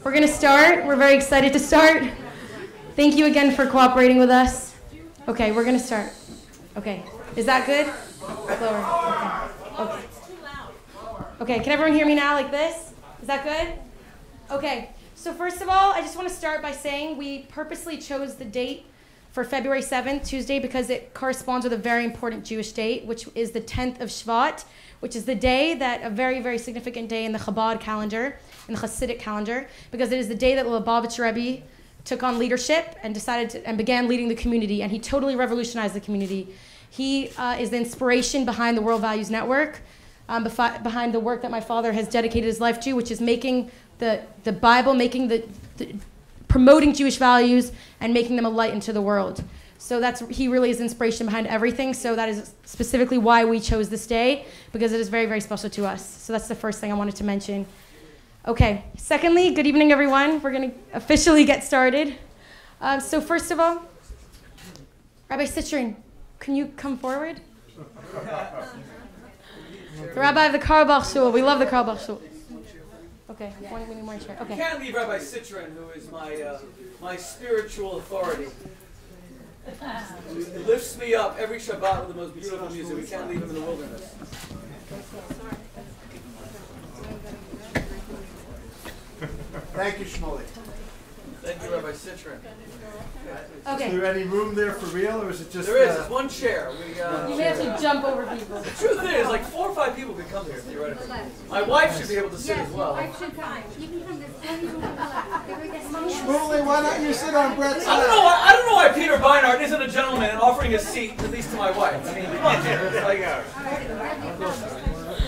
We're going to start. We're very excited to start. Thank you again for cooperating with us. Okay, we're going to start. Okay. Is that good? Lower. Okay. Okay, can everyone hear me now like this? Is that good? Okay. So first of all, I just want to start by saying we purposely chose the date for February 7th, Tuesday, because it corresponds with a very important Jewish date, which is the 10th of Shvat, which is the day that, a very, very significant day in the Chabad calendar, in the Hasidic calendar, because it is the day that the Lubavitch Rebbe took on leadership and began leading the community, and he totally revolutionized the community. He is the inspiration behind the World Values Network, behind the work that my father has dedicated his life to, which is making the Bible, promoting Jewish values and making them a light into the world. So he really is inspiration behind everything. So that is specifically why we chose this day, because it is very, very special to us. So that's the first thing I wanted to mention. Okay. Secondly, good evening, everyone. We're going to officially get started. So first of all, Rabbi Citrin, can you come forward? The Rabbi of the Karlbach Shul. We love the Karlbach Shul. Okay, we need more chair. Okay. You can't leave Rabbi Citrin, who is my spiritual authority. He lifts me up every Shabbat with the most beautiful music. We can't leave him in the wilderness. Thank you, Shmuley. Thank you, Rabbi Citrin. Okay. Is there any room there for real, or is it just... There is. It's one chair. You may have to jump over people. The truth is, like 4 or 5 people could come here, theoretically. My wife should be able to sit as well. Shmuley, why don't you sit on Brett's lap? I don't know why Peter Beinart isn't a gentleman and offering a seat, at least to my wife. I mean, come on, it's like...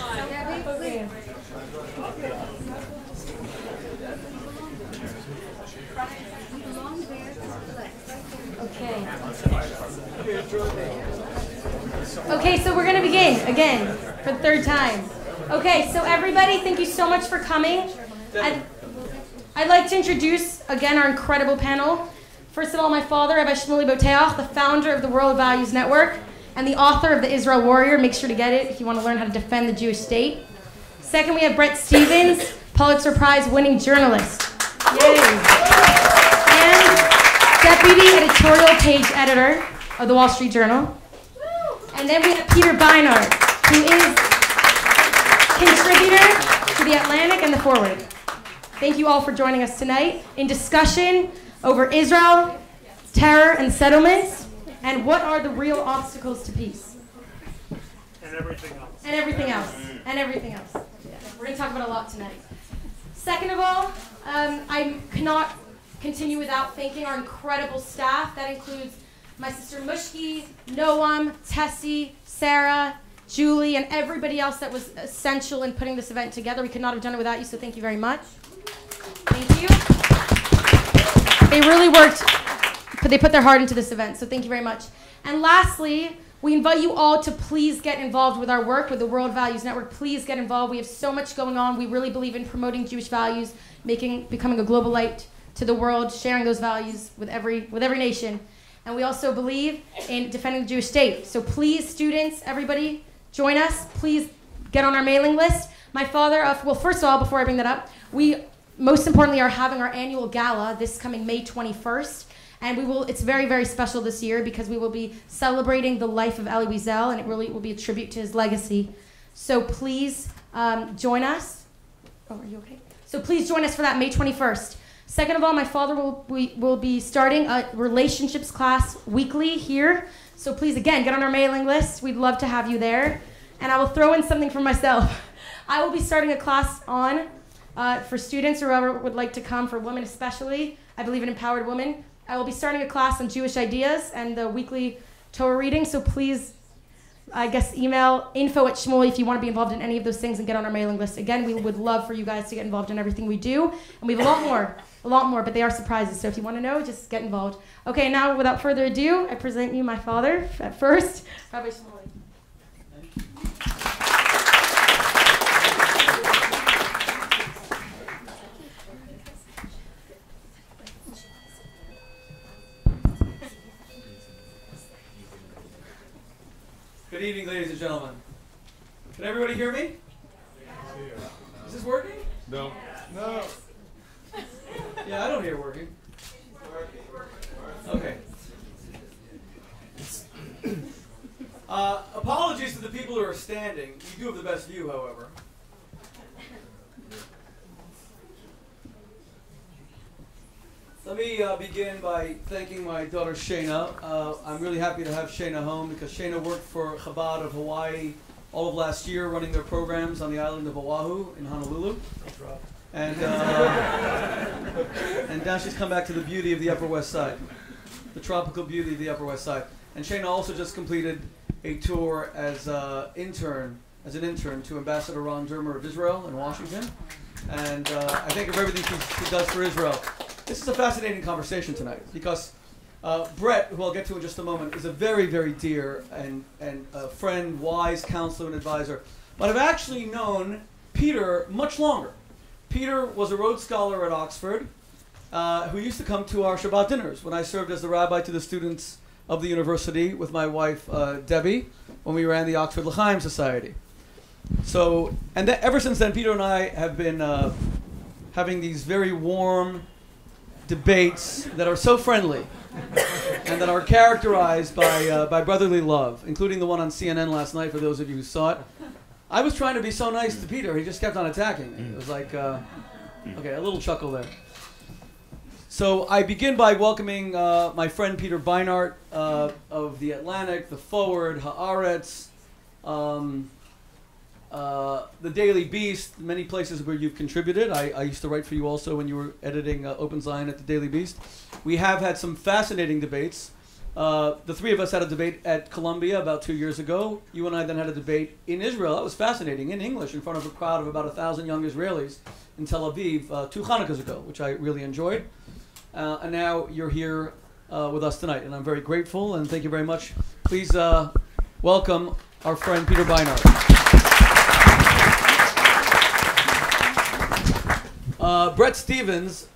Okay. Okay, so we're going to begin again for the third time. Okay, so everybody, thank you so much for coming. I'd like to introduce again our incredible panel. First of all, my father, Rabbi Shmuley Boteach, the founder of the World Values Network and the author of the Israel Warrior. Make sure to get it if you want to learn how to defend the Jewish state. Second, we have Bret Stephens, Pulitzer Prize winning journalist. Yay. And Deputy Editorial Page Editor of the Wall Street Journal. And then we have Peter Beinart, who is contributor to The Atlantic and The Forward. Thank you all for joining us tonight in discussion over Israel, terror and settlements, and what are the real obstacles to peace. And everything else. And everything else. And everything else. Yeah. We're going to talk about a lot tonight. Second of all, I cannot continue without thanking our incredible staff. That includes my sister Mushki, Noam, Tessie, Sarah, Julie, and everybody else that was essential in putting this event together. We could not have done it without you, so thank you very much. Thank you. They really worked, but they put their heart into this event, so thank you very much. And lastly, we invite you all to please get involved with our work, with the World Values Network. Please get involved. We have so much going on. We really believe in promoting Jewish values, becoming a global light to the world, sharing those values with every nation. And we also believe in defending the Jewish state. So please, students, everybody, join us. Please get on our mailing list. My father, well, first of all, before I bring that up, we most importantly are having our annual gala this coming May 21st. And it's very, very special this year because we will be celebrating the life of Elie Wiesel, and it really will be a tribute to his legacy. So please join us. Oh, are you okay? So please join us for that May 21st. Second of all, my father will be starting a relationships class weekly here. So please, again, get on our mailing list. We'd love to have you there. And I will throw in something for myself. I will be starting a class for students or whoever would like to come, for women especially. I believe in empowered women. I will be starting a class on Jewish ideas and the weekly Torah reading. So please, I guess, email info@Shmuley if you want to be involved in any of those things and get on our mailing list. Again, we would love for you guys to get involved in everything we do. And we have a lot more, but they are surprises. So if you want to know, just get involved. Okay, now without further ado, I present you my father at first, Rabbi Shmuley. Good evening, ladies and gentlemen. Can everybody hear me? Is this working? No. No. Yeah, I don't hear working. Okay. Apologies to the people who are standing. You do have the best view, however. Let me begin by thanking my daughter Shayna. I'm really happy to have Shayna home because Shayna worked for Chabad of Hawaii all of last year running their programs on the island of Oahu in Honolulu. And now she's come back to the beauty of the Upper West Side, the tropical beauty of the Upper West Side. And Shayna also just completed a tour as an intern to Ambassador Ron Dermer of Israel in Washington. And I thank her for everything she does for Israel. This is a fascinating conversation tonight because Brett, who I'll get to in just a moment, is a very, very dear and a friend, wise counselor and advisor. But I've actually known Peter much longer. Peter was a Rhodes Scholar at Oxford who used to come to our Shabbat dinners when I served as the rabbi to the students of the university with my wife Debbie when we ran the Oxford L'chaim Society. So, and ever since then, Peter and I have been having these very warm debates that are so friendly and that are characterized by brotherly love, including the one on CNN last night, for those of you who saw it. I was trying to be so nice to Peter, he just kept on attacking me. It was like, okay, a little chuckle there. So I begin by welcoming my friend Peter Beinart of The Atlantic, The Forward, Haaretz, The Daily Beast, many places where you've contributed. I used to write for you also when you were editing Open Zion at The Daily Beast. We have had some fascinating debates. The three of us had a debate at Columbia about 2 years ago. You and I then had a debate in Israel. That was fascinating, in English, in front of a crowd of about 1,000 young Israelis in Tel Aviv 2 Hanukkahs ago, which I really enjoyed. And now you're here with us tonight, and I'm very grateful, and thank you very much. Please welcome our friend Peter Beinart. Brett Stevens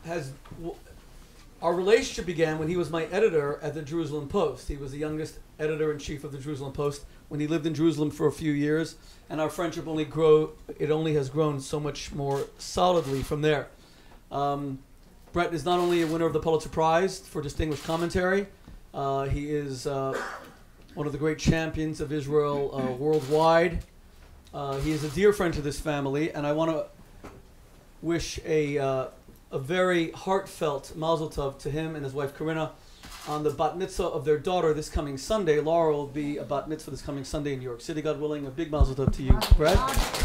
our relationship began when he was my editor at the Jerusalem Post. He was the youngest editor-in-chief of the Jerusalem Post when he lived in Jerusalem for a few years, and our friendship only has grown so much more solidly from there. Brett is not only a winner of the Pulitzer Prize for distinguished commentary, he is one of the great champions of Israel worldwide. He is a dear friend to this family, and I want to wish a very heartfelt mazel tov to him and his wife Corinna on the bat mitzvah of their daughter this coming Sunday. Laura will be a bat mitzvah this coming Sunday in New York City, God willing. A big mazel tov to you, Brett.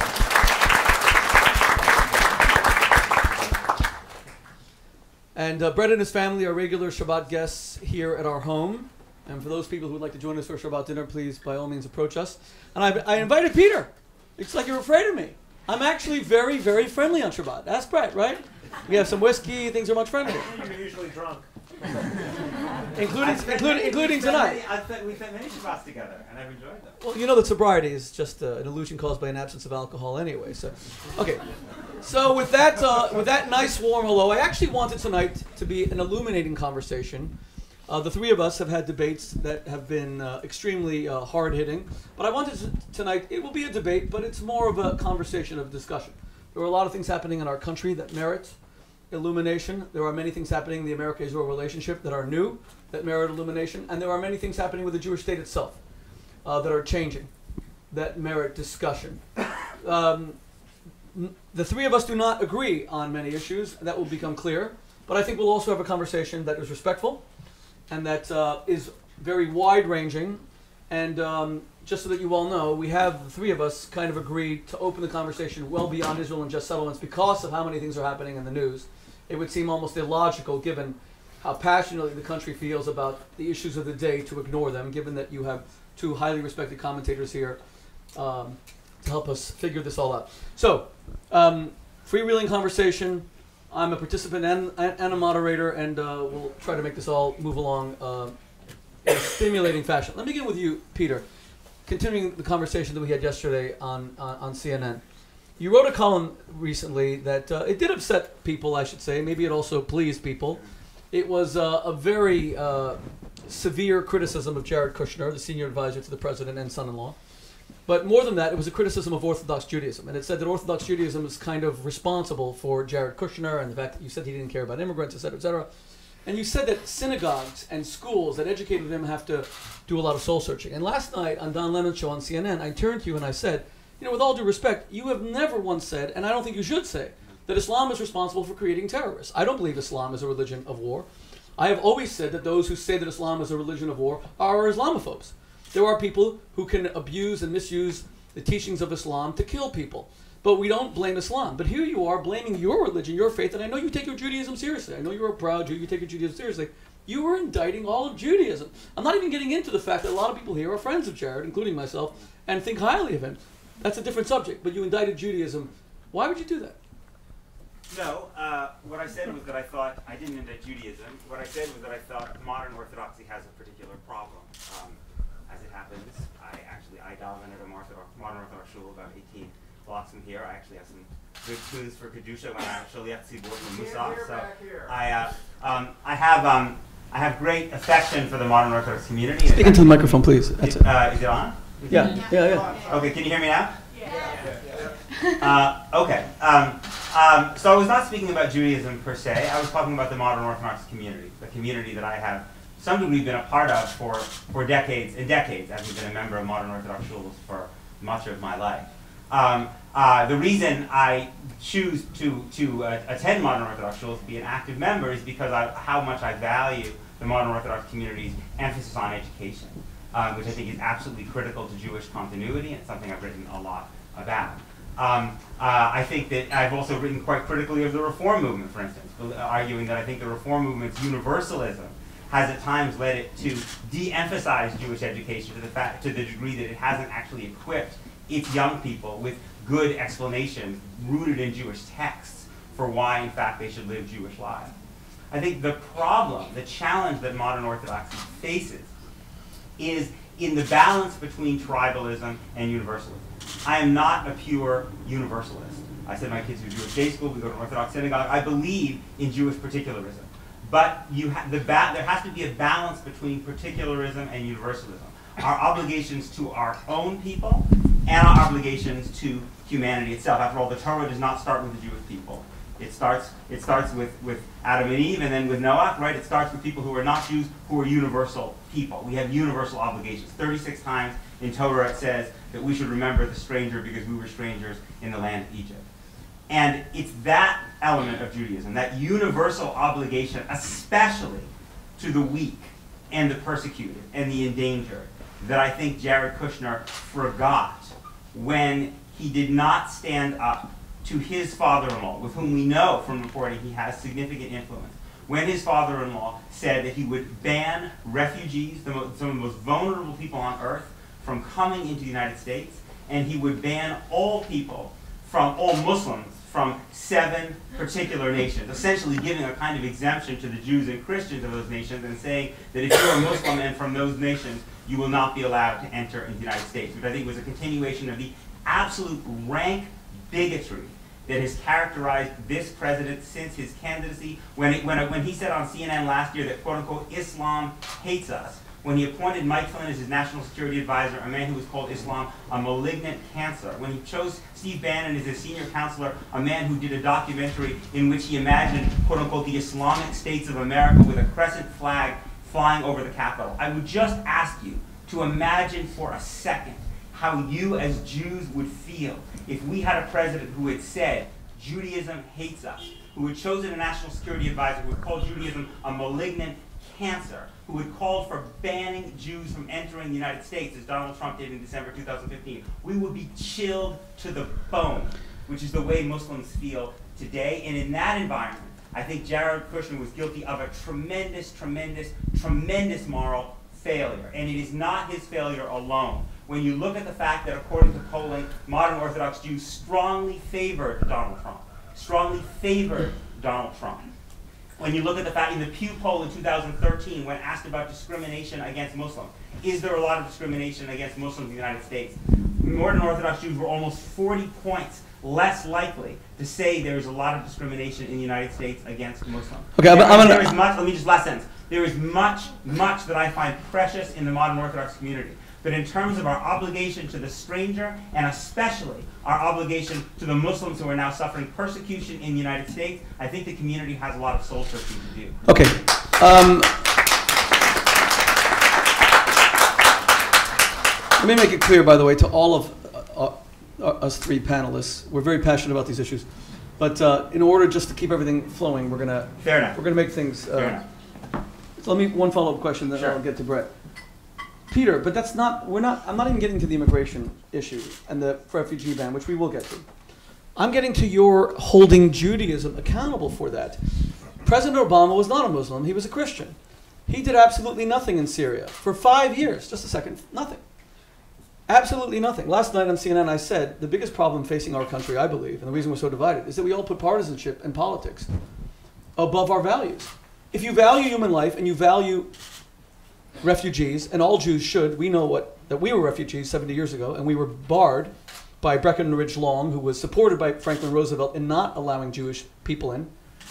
And Brett and his family are regular Shabbat guests here at our home. And for those people who would like to join us for a Shabbat dinner, please, by all means, approach us. And I invited Peter. It's like you're afraid of me. I'm actually very, very friendly on Shabbat. Ask Brett, right? We have some whiskey. Things are much friendlier. You're usually drunk. including tonight. We spent many Shabbats together, and I've enjoyed them. Well, you know that sobriety is just an illusion caused by an absence of alcohol anyway. So, okay. So with that nice warm hello, I actually wanted tonight to be an illuminating conversation. The three of us have had debates that have been extremely hard-hitting, but I wanted tonight, it will be a debate, but it's more of a conversation of discussion. There are a lot of things happening in our country that merit illumination. There are many things happening in the America-Israel relationship that are new, that merit illumination, and there are many things happening with the Jewish state itself that are changing, that merit discussion. The three of us do not agree on many issues. That will become clear. But I think we'll also have a conversation that is respectful and that is very wide-ranging. And just so that you all know, we have, the three of us, kind of agreed to open the conversation well beyond Israel and just settlements because of how many things are happening in the news. It would seem almost illogical, given how passionately the country feels about the issues of the day, to ignore them, given that you have two highly respected commentators here to help us figure this all out. So, freewheeling conversation. I'm a participant and a moderator, and we'll try to make this all move along in a stimulating fashion. Let me begin with you, Peter. Continuing the conversation that we had yesterday on CNN. You wrote a column recently that it did upset people, I should say. Maybe it also pleased people. It was a very severe criticism of Jared Kushner, the senior advisor to the president and son-in-law. But more than that, it was a criticism of Orthodox Judaism. And it said that Orthodox Judaism is kind of responsible for Jared Kushner and the fact that you said he didn't care about immigrants, et cetera, et cetera. And you said that synagogues and schools that educated him have to do a lot of soul searching. And last night on Don Lemon's show on CNN, I turned to you and I said, you know, with all due respect, you have never once said, and I don't think you should say, that Islam is responsible for creating terrorists. I don't believe Islam is a religion of war. I have always said that those who say that Islam is a religion of war are Islamophobes. There are people who can abuse and misuse the teachings of Islam to kill people. But we don't blame Islam. But here you are blaming your religion, your faith, and I know you take your Judaism seriously. I know you're a proud Jew, you take your Judaism seriously. You were indicting all of Judaism. I'm not even getting into the fact that a lot of people here are friends of Jared, including myself, and think highly of him. That's a different subject, but you indicted Judaism. Why would you do that? No, what I said was that I thought, I didn't indict Judaism. What I said was that I thought modern Orthodoxy has a particular problem. As it happens, I daven at a modern Orthodox shul about 18 blocks from here. I actually have some good tunes for Kedusha when I'm Shmuley Tzibur from Musaf. So I have great affection for the modern Orthodox community. Speak into the microphone, please. That's is it on? Yeah. Okay, can you hear me now? Okay. So I was not speaking about Judaism per se. I was talking about the modern Orthodox community, the community that I have, to some degree, been a part of for decades and decades. I've been a member of modern Orthodox shuls for much of my life. The reason I choose to attend modern Orthodox shuls, to be an active member, is because how much I value the modern Orthodox community's emphasis on education, which I think is absolutely critical to Jewish continuity, and it's something I've written a lot about. I think that I've also written quite critically of the Reform movement, for instance, arguing that I think the Reform movement's universalism has at times led it to de-emphasize Jewish education to the degree that it hasn't actually equipped its young people with good explanations rooted in Jewish texts for why, in fact, they should live Jewish lives. I think the problem, the challenge that modern Orthodoxy faces is in the balance between tribalism and universalism. I am not a pure universalist. I send my kids to Jewish day school, we go to Orthodox synagogue. I believe in Jewish particularism. But there has to be a balance between particularism and universalism. Our obligations to our own people and our obligations to humanity itself. After all, the Torah does not start with the Jewish people. It starts with Adam and Eve and then with Noah, right? It starts with people who are not Jews, who are universal people. We have universal obligations. 36 times in Torah it says that we should remember the stranger because we were strangers in the land of Egypt. And it's that element of Judaism, that universal obligation, especially to the weak and the persecuted and the endangered, that I think Jared Kushner forgot when he did not stand up to his father-in-law, with whom we know from reporting he has significant influence, when his father-in-law said that he would ban refugees, some of the most vulnerable people on earth, from coming into the United States, and he would ban all people, from all Muslims, from 7 particular nations, essentially giving a kind of exemption to the Jews and Christians of those nations and saying that if you're a Muslim and from those nations, you will not be allowed to enter into the United States, which I think was a continuation of the absolute rank bigotry that has characterized this president since his candidacy. When he said on CNN last year that, quote unquote, Islam hates us, when he appointed Mike Flynn as his national security advisor, a man who was called Islam a malignant cancer, when he chose Steve Bannon as his senior counselor, a man who did a documentary in which he imagined, quote unquote, the Islamic states of America with a crescent flag flying over the Capitol. I would just ask you to imagine for a second how you as Jews would feel if we had a president who had said, Judaism hates us, who had chosen a national security advisor who had called Judaism a malignant cancer, who had called for banning Jews from entering the United States, as Donald Trump did in December 2015. We would be chilled to the bone, which is the way Muslims feel today. And in that environment, I think Jared Kushner was guilty of a tremendous, tremendous, tremendous moral failure. And it is not his failure alone. When you look at the fact that, according to polling, modern Orthodox Jews strongly favored Donald Trump. Strongly favored Donald Trump. When you look at the fact in the Pew poll in 2013, when asked about discrimination against Muslims, is there a lot of discrimination against Muslims in the United States? Modern Orthodox Jews were almost 40 points less likely to say there is a lot of discrimination in the United States against Muslims. Okay, there is much, let me just last sentence. There is much that I find precious in the modern Orthodox community. But in terms of our obligation to the stranger, and especially our obligation to the Muslims who are now suffering persecution in the United States, I think the community has a lot of soul searching to do. Okay. Let me make it clear, by the way, to all of us three panelists. We're very passionate about these issues. But in order just to keep everything flowing, we're gonna make things. Fair enough. So let me one follow-up question, then Sure. I'll get to Brett. Peter, but that's not. I'm not even getting to the immigration issue and the refugee ban, which we will get to. I'm getting to your holding Judaism accountable for that. President Obama was not a Muslim; he was a Christian. He did absolutely nothing in Syria for 5 years. Just a second, nothing. Absolutely nothing. Last night on CNN I said the biggest problem facing our country, I believe, and the reason we're so divided, is that we all put partisanship and politics above our values. If you value human life and you value refugees, and all Jews should, we know that we were refugees 70 years ago, and we were barred by Breckinridge Long, who was supported by Franklin Roosevelt in not allowing Jewish people in,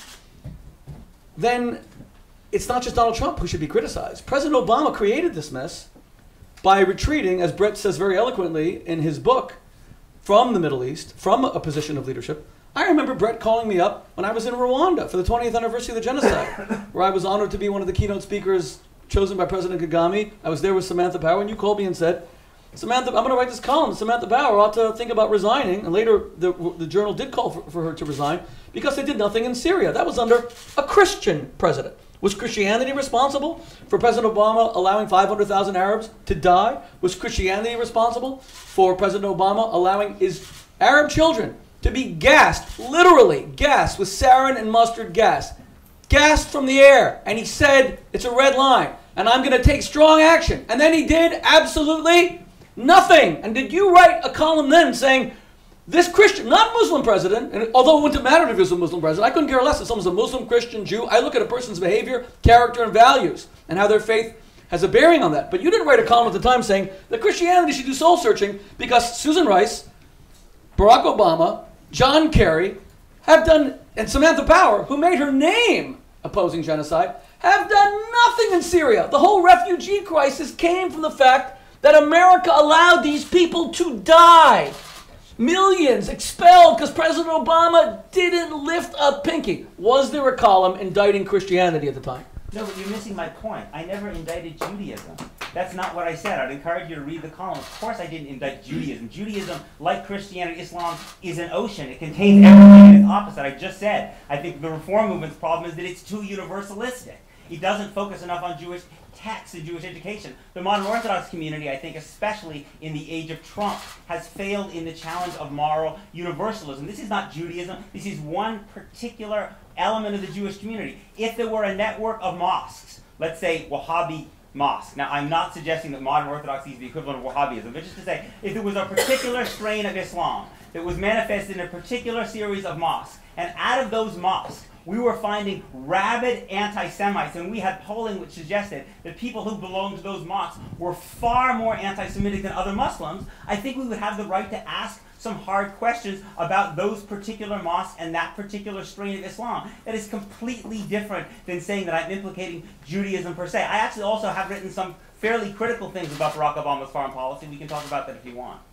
then it's not just Donald Trump who should be criticized. President Obama created this mess by retreating, as Brett says very eloquently in his book, from the Middle East, from a position of leadership. I remember Brett calling me up when I was in Rwanda for the 20th anniversary of the genocide, where I was honored to be one of the keynote speakers chosen by President Kagame. I was there with Samantha Power, and you called me and said, Samantha, I'm going to write this column. Samantha Power ought to think about resigning. And later, the journal did call for her to resign because they did nothing in Syria. That was under a Christian president. Was Christianity responsible for President Obama allowing 500,000 Arabs to die? Was Christianity responsible for President Obama allowing his Arab children to be gassed, literally gassed with sarin and mustard gas, gassed from the air? And he said, it's a red line, and I'm going to take strong action. And then he did absolutely nothing. And did you write a column then saying, this Christian, not Muslim president, and although it wouldn't matter if he was a Muslim president, I couldn't care less if someone's a Muslim, Christian, Jew. I look at a person's behavior, character, and values, and how their faith has a bearing on that. But you didn't write a column at the time saying that Christianity should do soul searching because Susan Rice, Barack Obama, John Kerry have done, and Samantha Power, who made her name opposing genocide, have done nothing in Syria. The whole refugee crisis came from the fact that America allowed these people to die. Millions expelled because President Obama didn't lift a pinky. Was there a column indicting Christianity at the time? No, but you're missing my point. I never indicted Judaism. That's not what I said. I'd encourage you to read the column. Of course I didn't indict Judaism. Judaism, like Christianity, Islam, is an ocean. It contains everything and its opposite. I just said, I think the reform movement's problem is that it's too universalistic. It doesn't focus enough on Jewish texts and Jewish education. The modern Orthodox community, I think, especially in the age of Trump, has failed in the challenge of moral universalism. This is not Judaism. This is one particular element of the Jewish community. If there were a network of mosques, let's say Wahhabi mosque. Now, I'm not suggesting that modern Orthodoxy is the equivalent of Wahhabism, but just to say, if there was a particular strain of Islam that was manifested in a particular series of mosques, and out of those mosques, we were finding rabid anti-Semites, and we had polling which suggested that people who belonged to those mosques were far more anti-Semitic than other Muslims, I think we would have the right to ask some hard questions about those particular mosques and that particular strain of Islam. That is completely different than saying that I'm implicating Judaism per se. I actually also have written some fairly critical things about Barack Obama's foreign policy. We can talk about that if you want.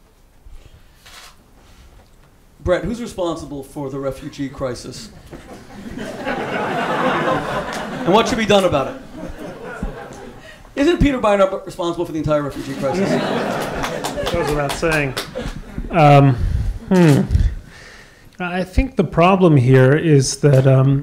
Brett, who's responsible for the refugee crisis? And what should be done about it? Isn't Peter Beinart responsible for the entire refugee crisis? Goes without saying. I think the problem here is that,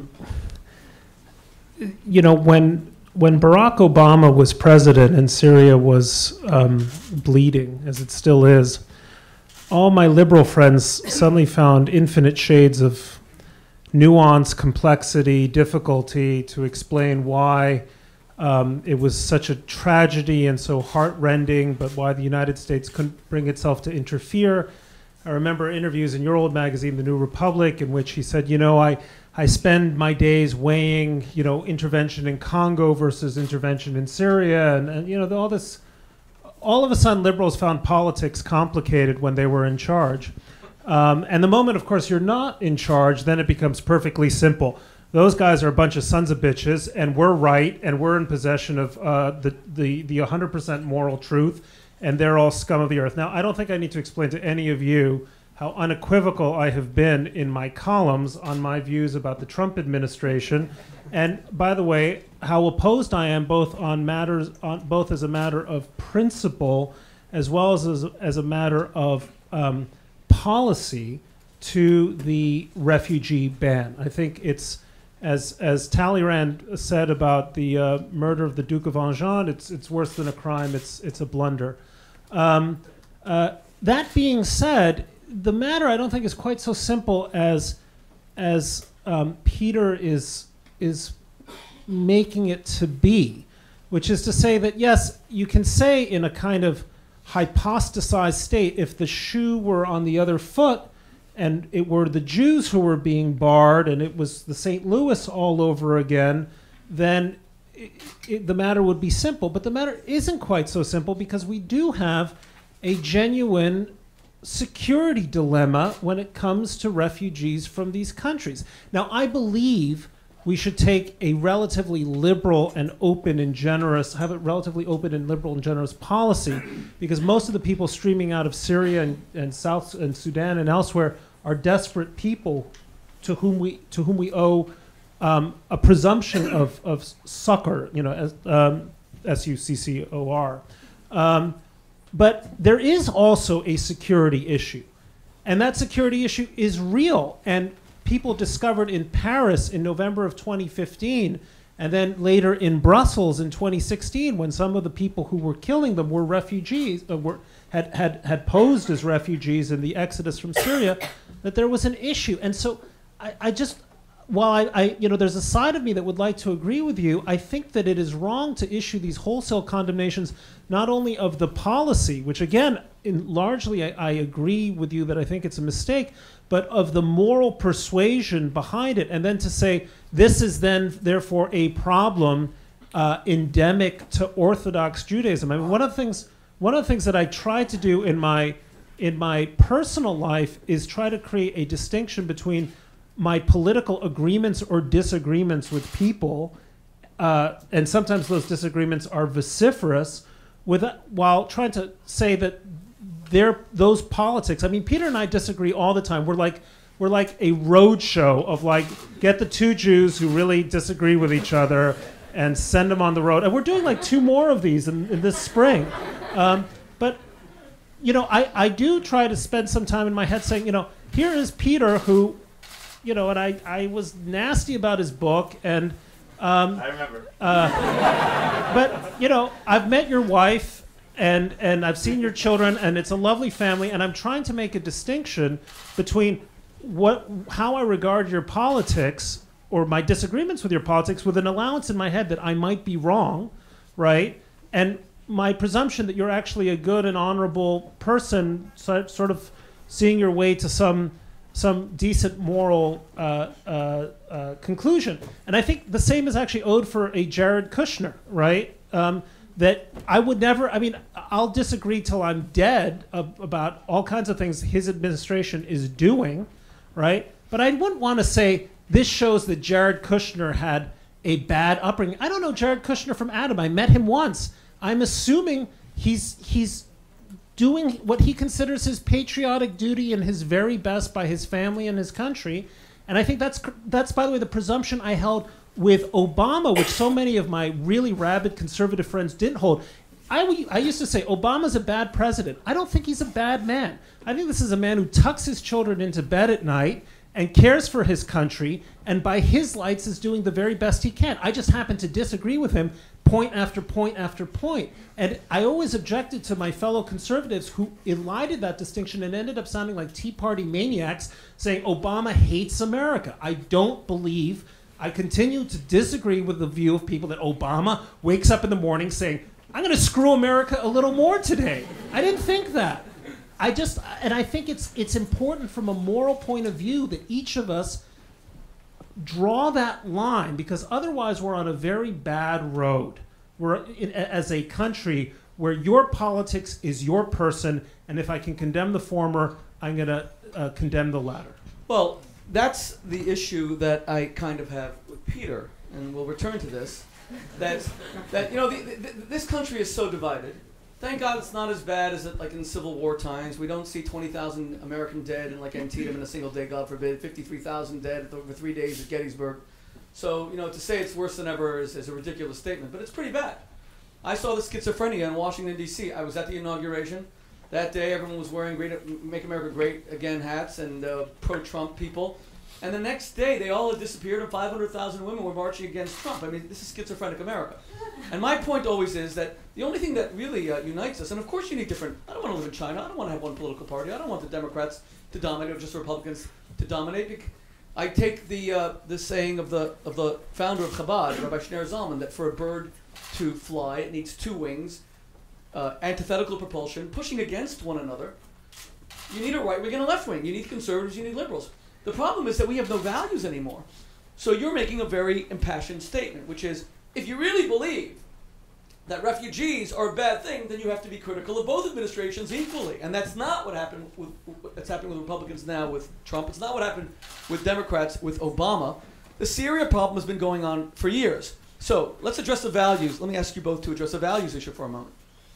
when Barack Obama was president and Syria was bleeding, as it still is, all my liberal friends suddenly found infinite shades of nuance, complexity, difficulty to explain why it was such a tragedy and so heart-rending, but why the United States couldn't bring itself to interfere. I remember interviews in your old magazine, The New Republic, in which he said, I spend my days weighing, intervention in Congo versus intervention in Syria, and all this. All of a sudden, liberals found politics complicated when they were in charge. And the moment, of course, you're not in charge, then it becomes perfectly simple. Those guys are a bunch of sons of bitches, and we're right, and we're in possession of the 100% moral truth, and they're all scum of the earth. Now, I don't think I need to explain to any of you how unequivocal I have been in my columns on my views about the Trump administration, and by the way, how opposed I am both both as a matter of principle as well as a matter of policy to the refugee ban. I think it's, as Talleyrand said about the murder of the Duke of Anjou, it's worse than a crime. It's a blunder. That being said, the matter I don't think is quite so simple as Peter is making it to be, which is to say that yes, you can say in a kind of hypostasized state, if the shoe were on the other foot and it were the Jews who were being barred and it was the St. Louis all over again, then the matter would be simple. But the matter isn't quite so simple, because we do have a genuine security dilemma when it comes to refugees from these countries. Now, I believe we should take a relatively liberal and open and generous, have a relatively open and liberal and generous policy, because most of the people streaming out of Syria and South and Sudan and elsewhere are desperate people to whom we owe a presumption of succor, SUCCOR. But there is also a security issue, and that security issue is real. And people discovered in Paris in November of 2015, and then later in Brussels in 2016, when some of the people who were killing them were refugees, had posed as refugees in the exodus from Syria, that there was an issue. And so I just, while there's a side of me that would like to agree with you, I think that it is wrong to issue these wholesale condemnations, not only of the policy, which again, largely I agree with you that I think it's a mistake, but of the moral persuasion behind it, and then to say this is then therefore a problem endemic to Orthodox Judaism. I mean, one of the things that I try to do in my personal life is try to create a distinction between my political agreements or disagreements with people, and sometimes those disagreements are vociferous, while trying to say that those politics. I mean, Peter and I disagree all the time. We're like a road show of get the two Jews who really disagree with each other and send them on the road. And we're doing 2 more of these in this spring. But I do try to spend some time in my head saying, here is Peter who, and I was nasty about his book, and I remember. But I've met your wife, and I've seen your children, and it's a lovely family, and I'm trying to make a distinction between how I regard your politics or my disagreements with your politics, with an allowance in my head that I might be wrong, right? And my presumption that you're actually a good and honorable person, sort of seeing your way to some decent moral conclusion. And I think the same is actually owed for a Jared Kushner, right? That I would never, I'll disagree till I'm dead about all kinds of things his administration is doing, right? But I wouldn't want to say this shows that Jared Kushner had a bad upbringing. I don't know Jared Kushner from Adam. I met him once. I'm assuming he's doing what he considers his patriotic duty and his very best by his family and his country. And I think that's by the way, the presumption I held with Obama, which so many of my really rabid conservative friends didn't hold. I used to say Obama's a bad president. I don't think he's a bad man. I think this is a man who tucks his children into bed at night and cares for his country, and by his lights is doing the very best he can. I just happen to disagree with him point after point after point. And I always objected to my fellow conservatives who elided that distinction and ended up sounding like Tea Party maniacs saying Obama hates America. I continue to disagree with the view of people that Obama wakes up in the morning saying, I'm going to screw America a little more today. I didn't think that. I think it's important from a moral point of view that each of us draw that line, because otherwise we're on a very bad road. We're as a country where your politics is your person, and if I can condemn the former, I'm going to condemn the latter. Well, that's the issue that I kind of have with Peter, and we'll return to this. That this country is so divided, Thank God it's not as bad as it, like in Civil War times. We don't see 20,000 American dead in like Antietam in a single day, God forbid. 53,000 dead over 3 days at Gettysburg. So, you know, to say it's worse than ever is a ridiculous statement, but it's pretty bad. I saw the schizophrenia in Washington, D.C. I was at the inauguration. That day, everyone was wearing Make America Great Again hats and pro-Trump people. And the next day, they all had disappeared and 500,000 women were marching against Trump. I mean, this is schizophrenic America. And my point always is that the only thing that really unites us, and of course you need different, I don't want to live in China, I don't want to have one political party, I don't want the Democrats to dominate or just the Republicans to dominate. I take the saying of the founder of Chabad, Rabbi Shneur Zalman, that for a bird to fly, it needs two wings, antithetical propulsion, pushing against one another. You need a right wing and a left wing. You need conservatives, you need liberals. The problem is that we have no values anymore. So you're making a very impassioned statement, which is, if you really believe that refugees are a bad thing, then you have to be critical of both administrations equally. And that's not what happened that's happening with Republicans now with Trump. It's not what happened with Democrats with Obama. The Syria problem has been going on for years. So let's address the values. Let me ask you both to address the values issue for a moment.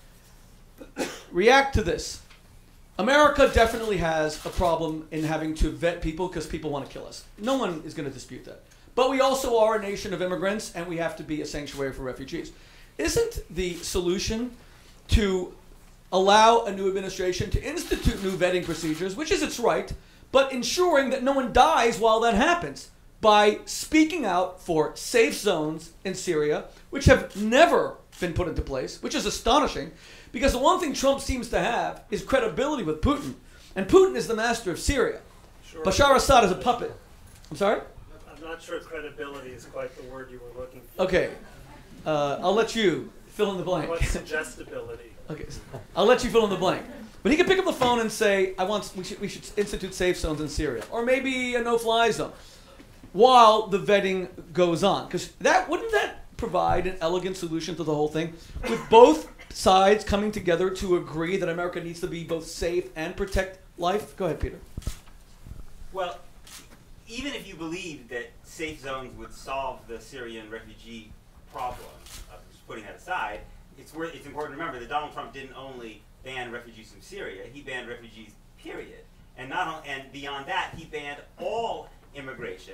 React to this. America definitely has a problem in having to vet people because people want to kill us. No one is going to dispute that. But we also are a nation of immigrants, and we have to be a sanctuary for refugees. Isn't the solution to allow a new administration to institute new vetting procedures, which is its right, but ensuring that no one dies while that happens, by speaking out for safe zones in Syria, which have never been put into place, which is astonishing, because the one thing Trump seems to have is credibility with Putin. And Putin is the master of Syria. Sure. Bashar Assad is a puppet. I'm sorry? I'm not sure credibility is quite the word you were looking for. Okay. I'll let you fill in the blank. What suggestibility? Okay. I'll let you fill in the blank. But he could pick up the phone and say, we should institute safe zones in Syria. Or maybe a no-fly zone while the vetting goes on. Because wouldn't that provide an elegant solution to the whole thing? With both sides coming together to agree that America needs to be both safe and protect life? Go ahead, Peter. Well, even if you believe that safe zones would solve the Syrian refugee problem, just putting that aside, it's important to remember that Donald Trump didn't only ban refugees from Syria, he banned refugees, period. And beyond that, he banned all immigration,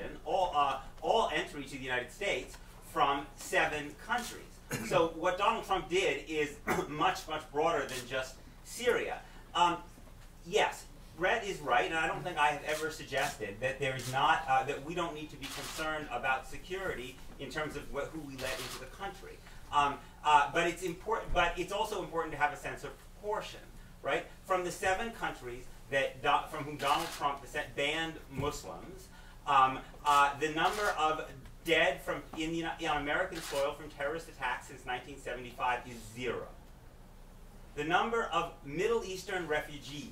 all entry to the United States from 7 countries. So what Donald Trump did is much, much broader than just Syria. Yes, Brett is right, and I don't think I have ever suggested that there is not that we don't need to be concerned about security in terms of who we let into the country. But it's important. But it's also important to have a sense of proportion, right? From the 7 countries from whom Donald Trump banned Muslims, the number of dead on American soil from terrorist attacks since 1975 is 0. The number of Middle Eastern refugees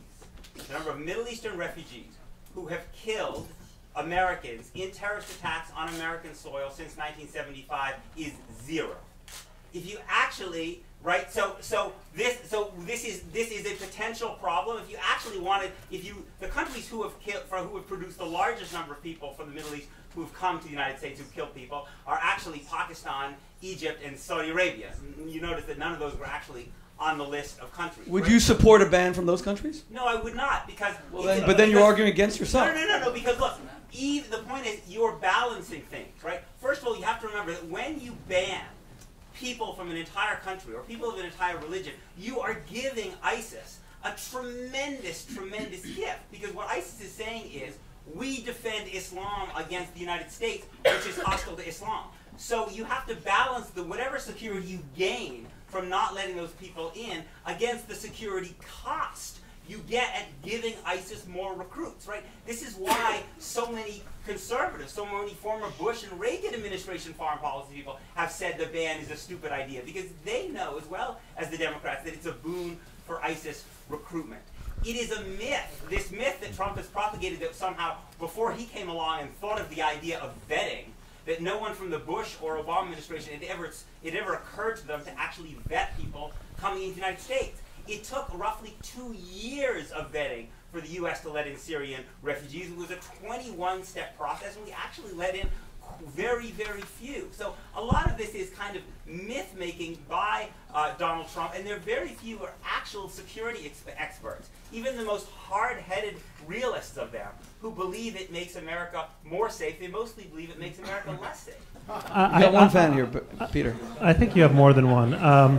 who have killed Americans in terrorist attacks on American soil since 1975 is 0. If you actually, right, so this is a potential problem. If you actually wanted, the countries who have produced the largest number of people from the Middle East who have come to the United States who've killed people are actually Pakistan, Egypt, and Saudi Arabia. You notice that none of those were actually on the list of countries. Would you support a ban from those countries? No, I would not, because... But then you're arguing against yourself. No, because look, the point is you're balancing things, right? First of all, you have to remember that when you ban people from an entire country or people of an entire religion, you are giving ISIS a tremendous, tremendous gift. Because what ISIS is saying is, we defend Islam against the United States, which is hostile to Islam. So you have to balance whatever security you gain from not letting those people in against the security cost you get at giving ISIS more recruits, right? This is why so many conservatives, so many former Bush and Reagan administration foreign policy people have said the ban is a stupid idea, because they know, as well as the Democrats, that it's a boon for ISIS recruitment. It is a myth, this myth that Trump has propagated, that somehow, before he came along and thought of the idea of vetting, that no one from the Bush or Obama administration it ever occurred to them to actually vet people coming into the United States. It took roughly 2 years of vetting for the U.S. to let in Syrian refugees. It was a 21-step process, and we actually let in very, very few. So a lot of this is kind of myth-making by Donald Trump, and there are very few are actual security experts. Even the most hard-headed realists of them who believe it makes America more safe, they mostly believe it makes America less safe. You got one fan here, Peter. I think you have more than one.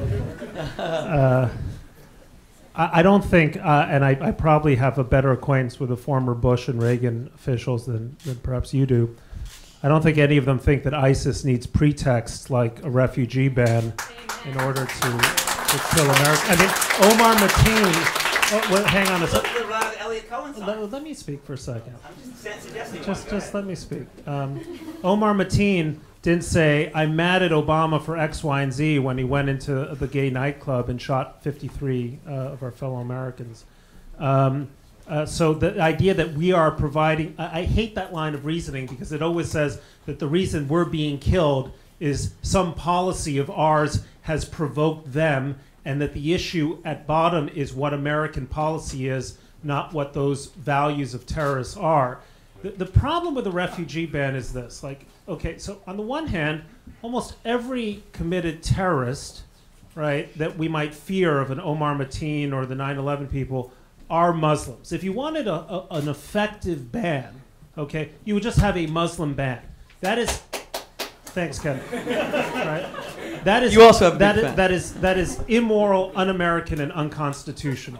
I don't think, and I probably have a better acquaintance with the former Bush and Reagan officials than perhaps you do. I don't think any of them think that ISIS needs pretexts like a refugee ban in order to kill America. I mean, Omar Mateen. Oh, well, hang on a second. Let me speak for a second. Just let me speak. Omar Mateen didn't say, I'm mad at Obama for X, Y, and Z when he went into the gay nightclub and shot 53 of our fellow Americans. So the idea that we are providing, I hate that line of reasoning because it always says that the reason we're being killed is some policy of ours has provoked them, and that the issue at bottom is what American policy is, not what those values of terrorists are. The problem with the refugee ban is this. Like, okay, so on the one hand, almost every committed terrorist, right, that we might fear of an Omar Mateen or the 9/11 people are Muslims. If you wanted an effective ban, okay, you would just have a Muslim ban. That is, thanks, Ken. Right? That is, you also have that is immoral, un-American, and unconstitutional.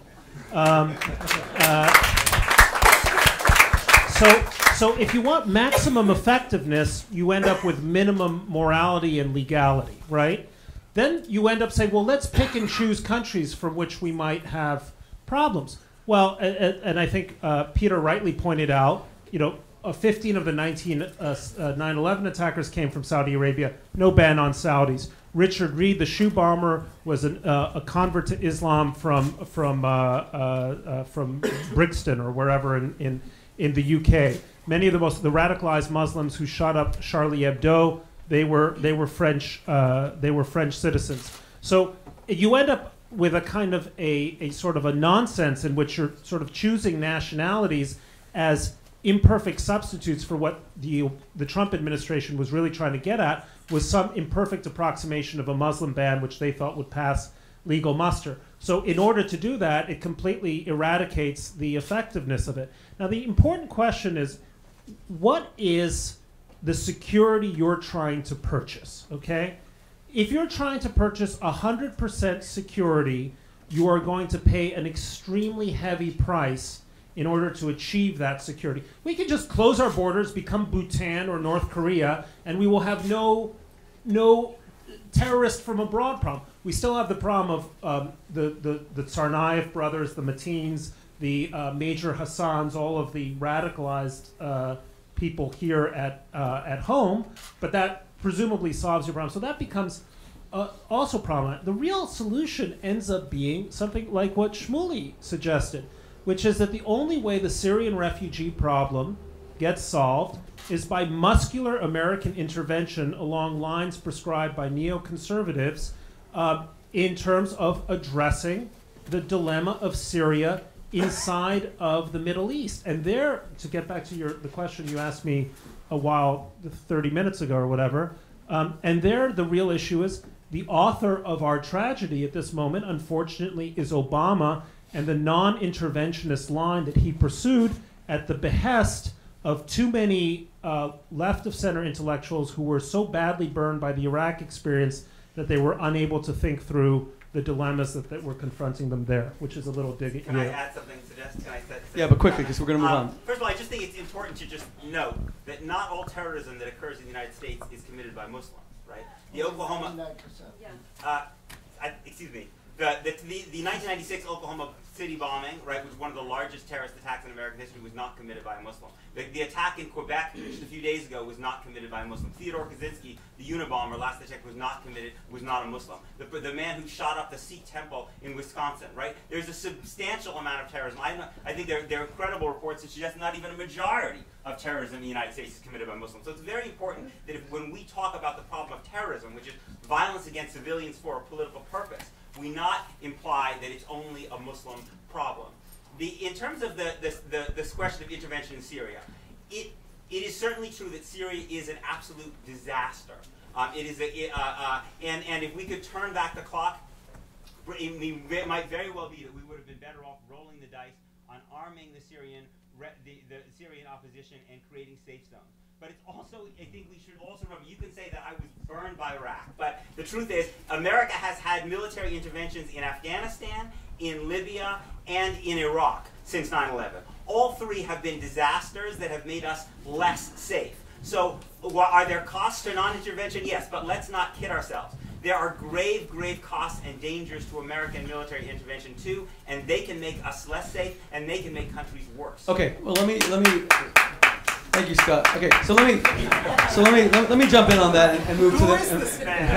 So if you want maximum effectiveness, you end up with minimum morality and legality, right? Then you end up saying, well, let's pick and choose countries from which we might have problems. Well, and I think Peter rightly pointed out, 15 of the 9/11 attackers came from Saudi Arabia. No ban on Saudis. Richard Reed, the shoe bomber, was a convert to Islam from Brixton or wherever in the UK. Many of the radicalized Muslims who shot up Charlie Hebdo, they were French citizens. So you end up with a kind of a sort of a nonsense in which you're sort of choosing nationalities as imperfect substitutes for what the Trump administration was really trying to get at, was some imperfect approximation of a Muslim ban which they thought would pass legal muster. So in order to do that, it completely eradicates the effectiveness of it. Now the important question is, what is the security you're trying to purchase, okay? If you're trying to purchase 100% security, you are going to pay an extremely heavy price in order to achieve that security. We can just close our borders, become Bhutan or North Korea, and we will have no terrorist from abroad problem. We still have the problem of the Tsarnaev brothers, the Mateens, the Major Hassans, all of the radicalized people here at home, but that presumably solves your problem. So that becomes also problematic. The real solution ends up being something like what Shmuley suggested, which is that the only way the Syrian refugee problem gets solved is by muscular American intervention along lines prescribed by neoconservatives in terms of addressing the dilemma of Syria inside of the Middle East. And there, to get back to the question you asked me a while, 30 minutes ago or whatever, and there the real issue is the author of our tragedy at this moment, unfortunately, is Obama and the non-interventionist line that he pursued at the behest of too many left-of-center intellectuals who were so badly burned by the Iraq experience that they were unable to think through the dilemmas that were confronting them there, which is a little dig at Can you. I add something to this? Yeah, but quickly, because we're going to move on. First of all, I just think it's important to just note that not all terrorism that occurs in the United States is committed by Muslims, right? The Oklahoma... 99%. Excuse me. The 1996 Oklahoma City bombing, right, was one of the largest terrorist attacks in American history, was not committed by a Muslim. The attack in Quebec just a few days ago was not committed by a Muslim. Theodore Kaczynski, the Unabomber, last I checked, was not a Muslim. The man who shot up the Sikh temple in Wisconsin, right? There's a substantial amount of terrorism. I think there are credible reports that suggest not even a majority of terrorism in the United States is committed by Muslims. So it's very important that when we talk about the problem of terrorism, which is violence against civilians for a political purpose, we not imply that it's only a Muslim problem. In terms of this question of intervention in Syria, it is certainly true that Syria is an absolute disaster. And if we could turn back the clock, it might very well be that we would have been better off rolling the dice on arming the Syrian opposition and creating safe zones. But it's also, I think we should also remember, you can say that I was burned by Iraq, but the truth is, America has had military interventions in Afghanistan, in Libya, and in Iraq since 9/11. All three have been disasters that have made us less safe. So, are there costs to non-intervention? Yes, but let's not kid ourselves. There are grave, grave costs and dangers to American military intervention too, and they can make us less safe, and they can make countries worse. Okay, well let me. Thank you, Scott. Okay, so let me jump in on that and move to the. Who is this man?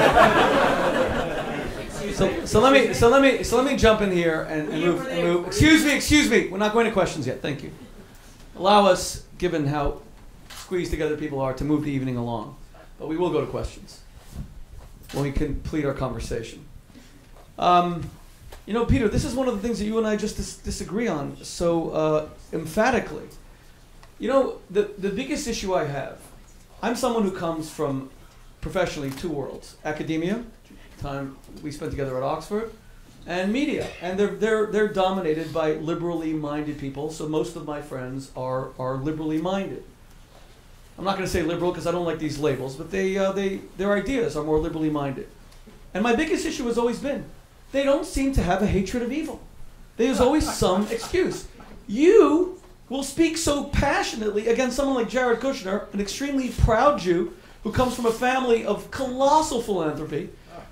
So let me jump in here and move. Excuse me. We're not going to questions yet. Thank you. Allow us, given how squeezed together people are, to move the evening along, but we will go to questions when we complete our conversation. You know, Peter, this is one of the things that you and I just disagree on so emphatically. You know, the biggest issue I have, I'm someone who comes from, professionally, two worlds. Academia, time we spent together at Oxford, and media. And they're dominated by liberally minded people, so most of my friends are liberally minded. I'm not going to say liberal because I don't like these labels, but their ideas are more liberally minded. And my biggest issue has always been, they don't seem to have a hatred of evil. There's always some excuse. You will speak so passionately against someone like Jared Kushner, an extremely proud Jew who comes from a family of colossal philanthropy,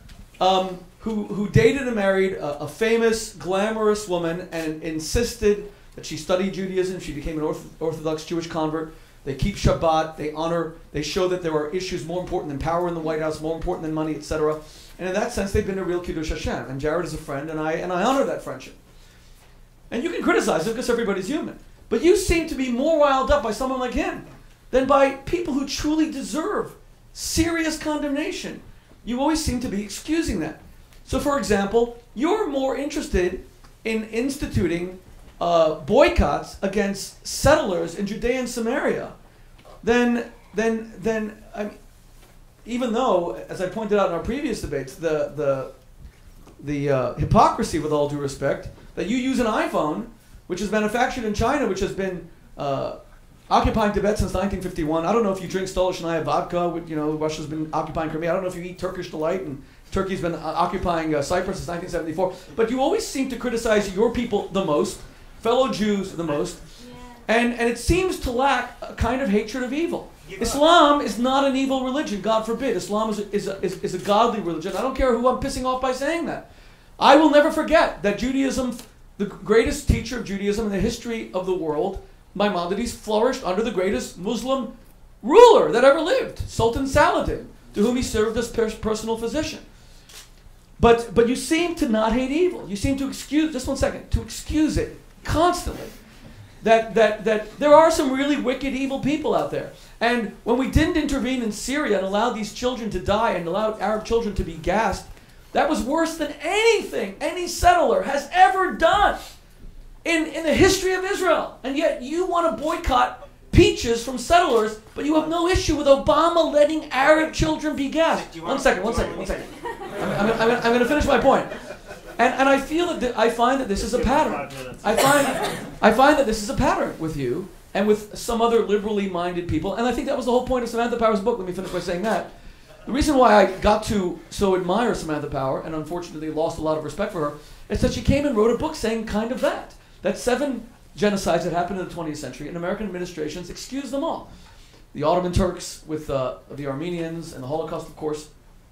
who dated and married a famous, glamorous woman and insisted that she study Judaism. She became an Orthodox Jewish convert. They keep Shabbat, they honor, they show that there are issues more important than power in the White House, more important than money, etc. And in that sense, they've been a real Kiddush Hashem. And Jared is a friend, and I honor that friendship. And you can criticize it because everybody's human. But you seem to be more riled up by someone like him than by people who truly deserve serious condemnation. You always seem to be excusing that. So, for example, you're more interested in instituting boycotts against settlers in Judea and Samaria than I mean, even though, as I pointed out in our previous debates, the hypocrisy, with all due respect, that you use an iPhone, which is manufactured in China, which has been occupying Tibet since 1951. I don't know if you drink Stolichnaya vodka. You know, Russia's been occupying Crimea. I don't know if you eat Turkish Delight, and Turkey's been occupying Cyprus since 1974. But you always seem to criticize your people the most, fellow Jews the most, and it seems to lack a kind of hatred of evil. Islam is not an evil religion, God forbid. Islam is a godly religion. I don't care who I'm pissing off by saying that. I will never forget that Judaism, the greatest teacher of Judaism in the history of the world, Maimonides, flourished under the greatest Muslim ruler that ever lived, Sultan Saladin, to whom he served as personal physician. But you seem to not hate evil. You seem to excuse, just one second, to excuse it constantly. That there are some really wicked, evil people out there. And when we didn't intervene in Syria and allow these children to die and allowed Arab children to be gassed, that was worse than anything any settler has ever done in the history of Israel. And yet you want to boycott peaches from settlers, but you have no issue with Obama letting Arab children be gassed. One second. I'm going to finish my point. And I feel that I find that this is a pattern. I find that this is a pattern with you and with some other liberally minded people. And I think that was the whole point of Samantha Power's book. Let me finish by saying that. The reason why I got to so admire Samantha Power, and unfortunately lost a lot of respect for her, is that she came and wrote a book saying kind of that 7 genocides that happened in the 20th century, and American administrations excused them all. The Ottoman Turks with the Armenians, and the Holocaust, of course,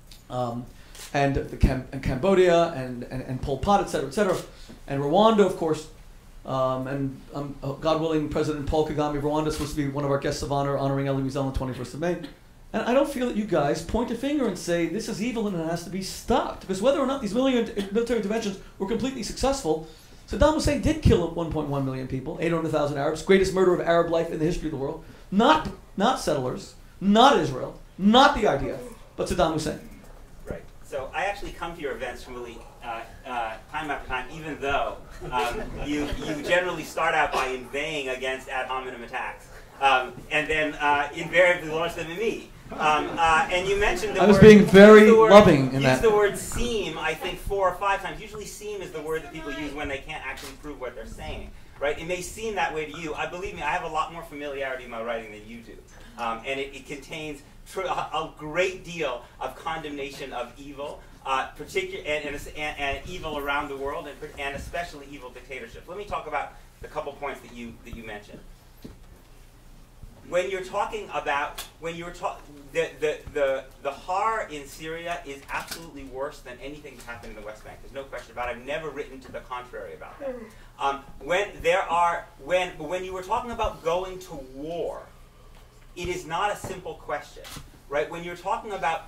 and Cambodia, and Pol Pot, etc., and Rwanda, of course, and God willing, President Paul Kagame of Rwanda is supposed to be one of our guests of honor, honoring Elie Wiesel on the 21st of May. And I don't feel that you guys point a finger and say, this is evil and it has to be stopped. Because whether or not these military interventions were completely successful, Saddam Hussein did kill 1.1 million people, 800,000 Arabs, greatest murder of Arab life in the history of the world. Not settlers, not Israel, not the IDF, but Saddam Hussein. Right. So I actually come to your events, Shmuley, time after time, even though you generally start out by inveighing against ad hominem attacks. and then invariably launch them at me. And you mentioned the I was word, being very loving in use that. the word seem, I think, 4 or 5 times. Usually seem is the word that people use when they can't actually prove what they're saying. Right? It may seem that way to you. Believe me, I have a lot more familiarity in my writing than you do. And it contains a great deal of condemnation of evil, and evil around the world, and especially evil dictatorships. Let me talk about the couple points that you mentioned. When you're talking about the horror in Syria is absolutely worse than anything that's happened in the West Bank. There's no question about it. I've never written to the contrary about that. When you were talking about going to war, it is not a simple question, right? When you're talking about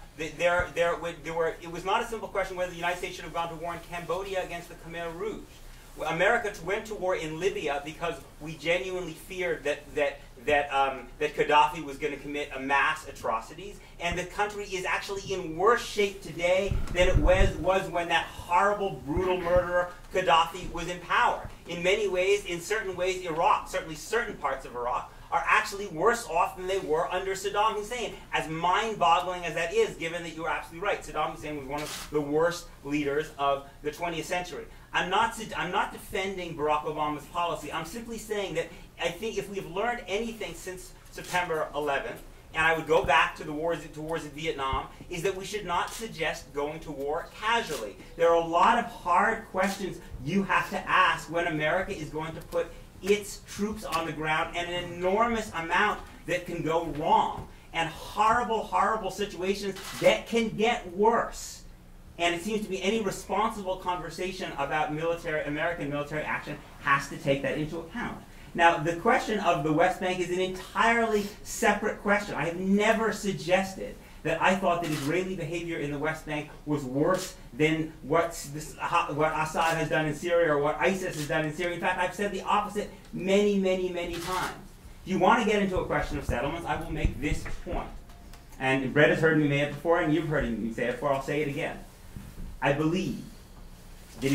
it was not a simple question whether the United States should have gone to war in Cambodia against the Khmer Rouge. America went to war in Libya because we genuinely feared that Gaddafi was going to commit mass atrocities, and the country is actually in worse shape today than it was when that horrible, brutal murderer Gaddafi was in power. In many ways, in certain ways, Iraq, certainly certain parts of Iraq, are actually worse off than they were under Saddam Hussein, as mind-boggling as that is, given that you are absolutely right. Saddam Hussein was one of the worst leaders of the 20th century. I'm not defending Barack Obama's policy. I'm simply saying that I think if we've learned anything since September 11th, and I would go back to the wars in Vietnam, is that we should not suggest going to war casually. There are a lot of hard questions you have to ask when America is going to put its troops on the ground, and an enormous amount that can go wrong, and horrible, horrible situations that can get worse. And it seems to me any responsible conversation about American military action has to take that into account. Now, the question of the West Bank is an entirely separate question. I have never suggested that I thought that Israeli behavior in the West Bank was worse than what Assad has done in Syria or what ISIS has done in Syria. In fact, I've said the opposite many, many, many times. If you want to get into a question of settlements, I will make this point. And Brett has heard me say it before, and you've heard me say it before. I'll say it again. I believe that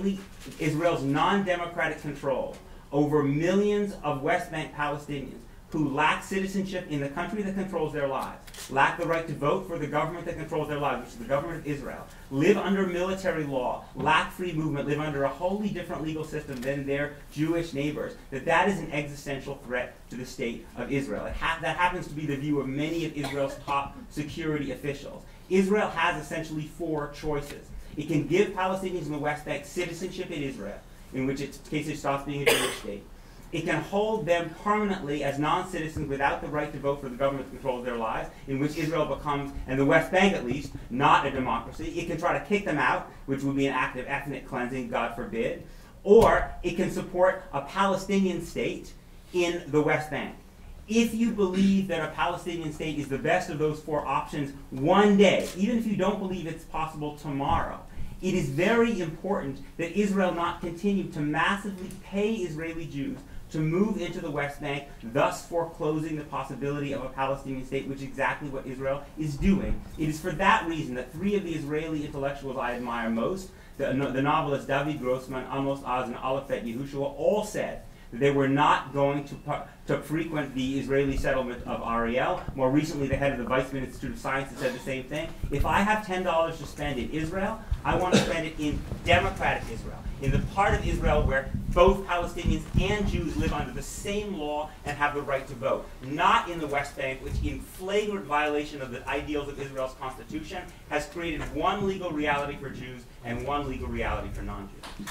Israel's non-democratic control over millions of West Bank Palestinians who lack citizenship in the country that controls their lives, lack the right to vote for the government that controls their lives, which is the government of Israel, live under military law, lack free movement, live under a wholly different legal system than their Jewish neighbors, that is an existential threat to the state of Israel. That happens to be the view of many of Israel's top security officials. Israel has essentially 4 choices. It can give Palestinians in the West Bank citizenship in Israel, in which case it stops being a Jewish state. It can hold them permanently as non-citizens without the right to vote for the government that controls their lives, in which Israel becomes, and the West Bank at least, not a democracy. It can try to kick them out, which would be an act of ethnic cleansing, God forbid. Or it can support a Palestinian state in the West Bank. If you believe that a Palestinian state is the best of those 4 options one day, even if you don't believe it's possible tomorrow, it is very important that Israel not continue to massively pay Israeli Jews to move into the West Bank, thus foreclosing the possibility of a Palestinian state, which is exactly what Israel is doing. It is for that reason that 3 of the Israeli intellectuals I admire most, the novelists David Grossman, Amos Oz, and Alefet Yehoshua, all said that they were not going to frequent the Israeli settlement of Ariel. More recently, the head of the Weizmann Institute of Science has said the same thing. If I have $10 to spend in Israel, I want to spend it in democratic Israel, in the part of Israel where both Palestinians and Jews live under the same law and have the right to vote, not in the West Bank, which in flagrant violation of the ideals of Israel's constitution has created one legal reality for Jews and one legal reality for non-Jews.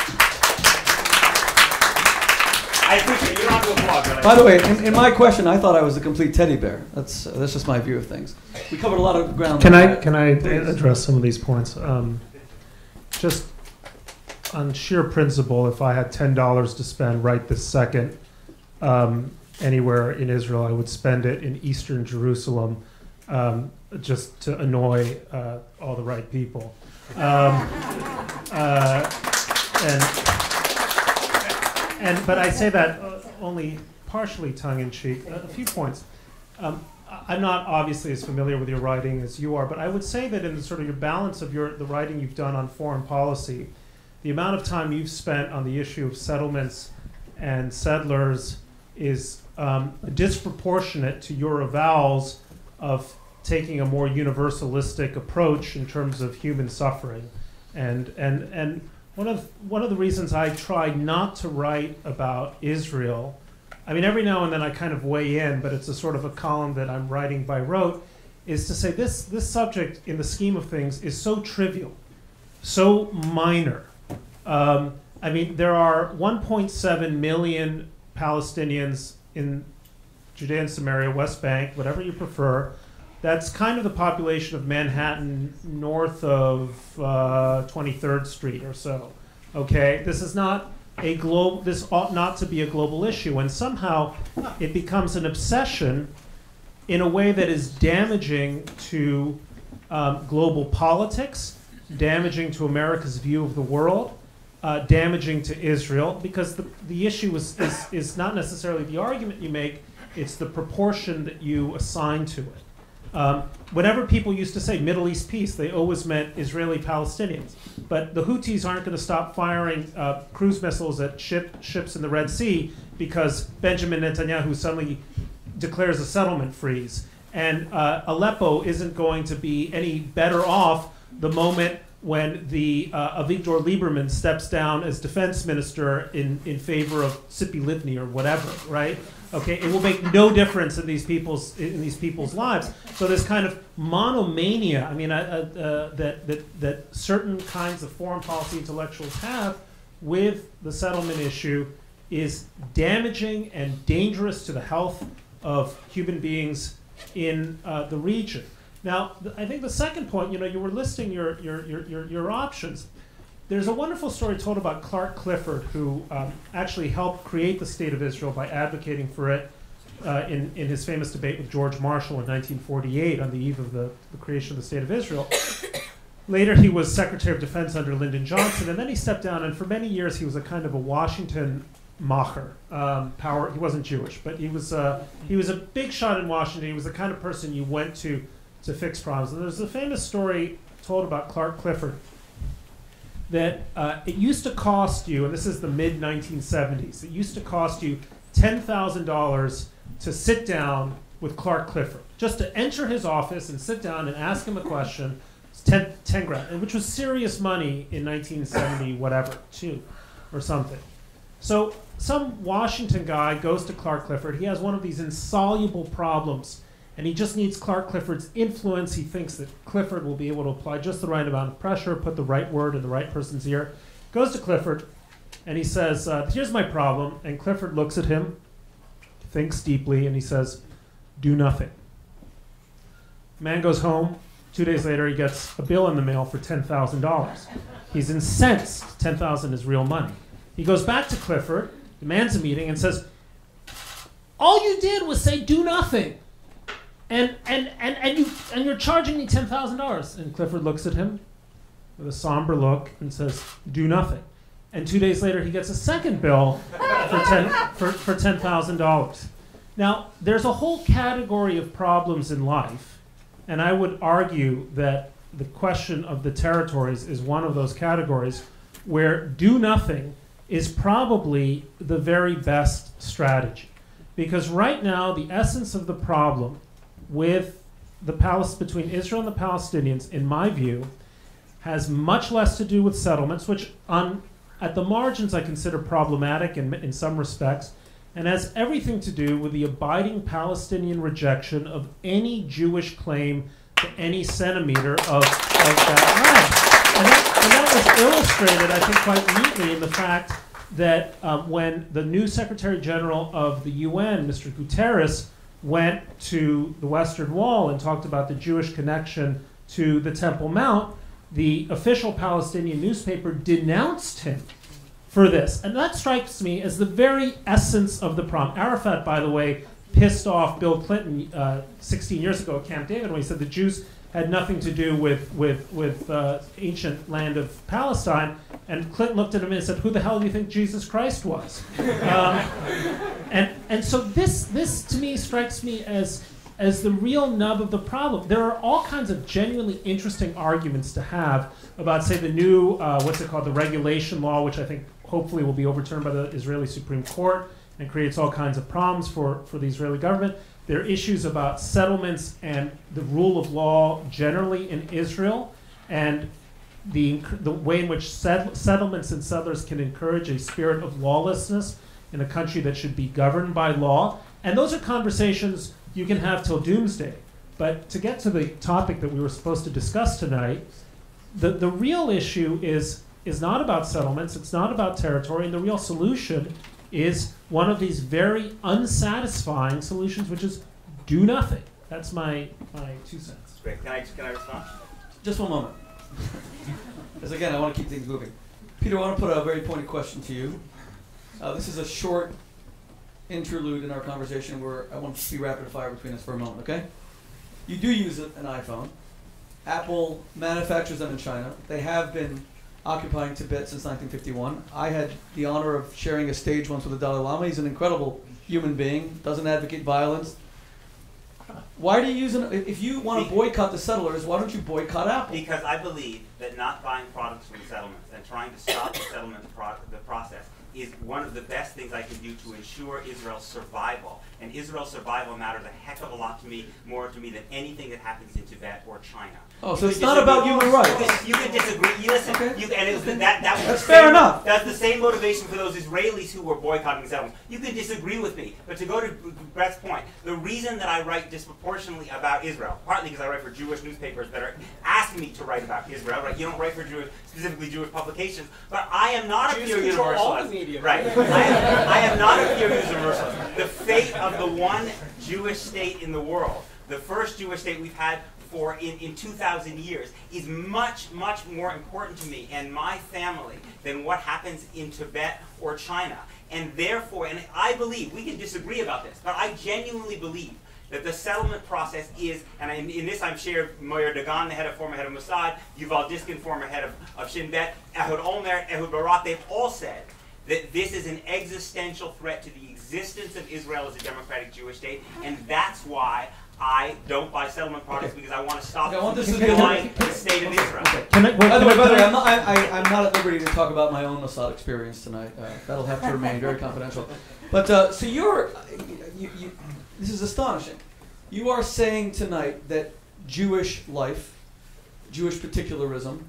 I appreciate it. You don't have to applaud, but By the way, in my question, I thought I was a complete teddy bear. That's just my view of things. We covered a lot of ground. Can I address some of these points? Just on sheer principle, if I had $10 to spend right this second anywhere in Israel, I would spend it in Eastern Jerusalem, just to annoy all the right people. But I say that only partially tongue-in-cheek. A few points. I'm not obviously as familiar with your writing as you are, but I would say that in the sort of your balance of the writing you've done on foreign policy, the amount of time you've spent on the issue of settlements and settlers is disproportionate to your avowals of taking a more universalistic approach in terms of human suffering. And one of the reasons I try not to write about Israel, I mean, every now and then I kind of weigh in, but it's a sort of a column that I'm writing by rote, is to say this subject in the scheme of things is so trivial, so minor. I mean, there are 1.7 million Palestinians in Judea and Samaria, West Bank, whatever you prefer. That's kind of the population of Manhattan north of 23rd Street or so. Okay, this is not a this ought not to be a global issue, and somehow it becomes an obsession in a way that is damaging to global politics, damaging to America's view of the world, damaging to Israel, because the issue is not necessarily the argument you make, it's the proportion that you assign to it. Whenever people used to say Middle East peace, they always meant Israeli-Palestinians. But the Houthis aren't going to stop firing cruise missiles at ships in the Red Sea because Benjamin Netanyahu suddenly declares a settlement freeze. And Aleppo isn't going to be any better off the moment when the Avigdor Lieberman steps down as defense minister in favor of Tzipi Livni or whatever, right? Okay, it will make no difference in these people's lives. So this kind of monomania, I mean, that certain kinds of foreign policy intellectuals have with the settlement issue is damaging and dangerous to the health of human beings in the region. Now, I think the second point, you were listing your options. There's a wonderful story told about Clark Clifford, who actually helped create the State of Israel by advocating for it in his famous debate with George Marshall in 1948 on the eve of the creation of the State of Israel. Later, he was Secretary of Defense under Lyndon Johnson, and then he stepped down, and for many years he was a kind of a Washington macher. He wasn't Jewish, but he was a big shot in Washington. He was the kind of person you went to fix problems. And there's a famous story told about Clark Clifford that it used to cost you, and this is the mid-1970s, it used to cost you $10,000 to sit down with Clark Clifford, just to enter his office and sit down and ask him a question. It's 10 grand, which was serious money in 1970, whatever, 2 or something. So some Washington guy goes to Clark Clifford. He has one of these insoluble problems, and he just needs Clark Clifford's influence. He thinks that Clifford will be able to apply just the right amount of pressure, put the right word in the right person's ear. Goes to Clifford, and he says, here's my problem. And Clifford looks at him, thinks deeply, and he says, do nothing. Man goes home. 2 days later, he gets a bill in the mail for $10,000. He's incensed. $10,000 is real money. He goes back to Clifford, demands a meeting, and says, all you did was say do nothing. And you're charging me $10,000. And Clifford looks at him with a somber look and says, do nothing. And 2 days later, he gets a second bill for $10,000. Now, there's a whole category of problems in life, and I would argue that the question of the territories is one of those categories where do nothing is probably the very best strategy. Because right now, the essence of the problem with between Israel and the Palestinians, in my view, has much less to do with settlements, which at the margins I consider problematic in some respects, and has everything to do with the abiding Palestinian rejection of any Jewish claim to any centimeter of that land. And that was illustrated, I think, quite neatly in the fact that when the new Secretary General of the UN, Mr. Guterres, went to the Western Wall and talked about the Jewish connection to the Temple Mount, the official Palestinian newspaper denounced him for this. And that strikes me as the very essence of the problem. Arafat, by the way, pissed off Bill Clinton 16 years ago at Camp David when he said the Jews had nothing to do with ancient land of Palestine. And Clinton looked at him and said, who the hell do you think Jesus Christ was? And so this to me strikes me as the real nub of the problem. There are all kinds of genuinely interesting arguments to have about, say, the new, the regulation law, which I think hopefully will be overturned by the Israeli Supreme Court and creates all kinds of problems for the Israeli government. There are issues about settlements and the rule of law generally in Israel, and the way in which settlements and settlers can encourage a spirit of lawlessness in a country that should be governed by law. And those are conversations you can have till doomsday. But to get to the topic that we were supposed to discuss tonight, the real issue is not about settlements, it's not about territory, and the real solution is one of these very unsatisfying solutions, which is do nothing. That's my 2 cents. Great. Can I respond? Just one moment. Because again, I want to keep things moving. Peter, I want to put a very pointed question to you. This is a short interlude in our conversation where I want to be rapid fire between us for a moment, okay? You do use an iPhone. Apple manufactures them in China. They have been occupying Tibet since 1951. I had the honor of sharing a stage once with the Dalai Lama. He's an incredible human being, doesn't advocate violence. Why do you use if you want to boycott the settlers, why don't you boycott Apple? Because I believe that not buying products from settlements and trying to stop the settlement the process is one of the best things I can do to ensure Israel's survival. And Israel's survival matters a heck of a lot to me, more to me than anything that happens in Tibet or China. Oh, so it's not about human rights. You can disagree. You listen. Okay. And it was that's fair enough. That's the same motivation for those Israelis who were boycotting settlements. You can disagree with me, but to go to Brett's point, the reason that I write disproportionately about Israel, partly because I write for Jewish newspapers that are asking me to write about Israel. Right? You don't write for specifically Jewish publications, but I am not a pure universalist. Right. I am not a pure universalist. The fate of the one Jewish state in the world, the first Jewish state we've had for in 2,000 years, is much, much more important to me and my family than what happens in Tibet or China. And therefore, and I believe, we can disagree about this, but I genuinely believe that the settlement process is, and in this I'm shared Moyer Dagan, the former head of Mossad, Yuval Diskin, former head of Shin Bet, Ehud Olmert, Ehud Barak, they've all said that this is an existential threat to the existence of Israel as a democratic Jewish state, and that's why I don't buy settlement products, because I want to stop the state of Israel. Okay. By the way, I'm not at liberty to talk about my own Mossad experience tonight. That'll have to remain very confidential. But so this is astonishing. You are saying tonight that Jewish life, Jewish particularism,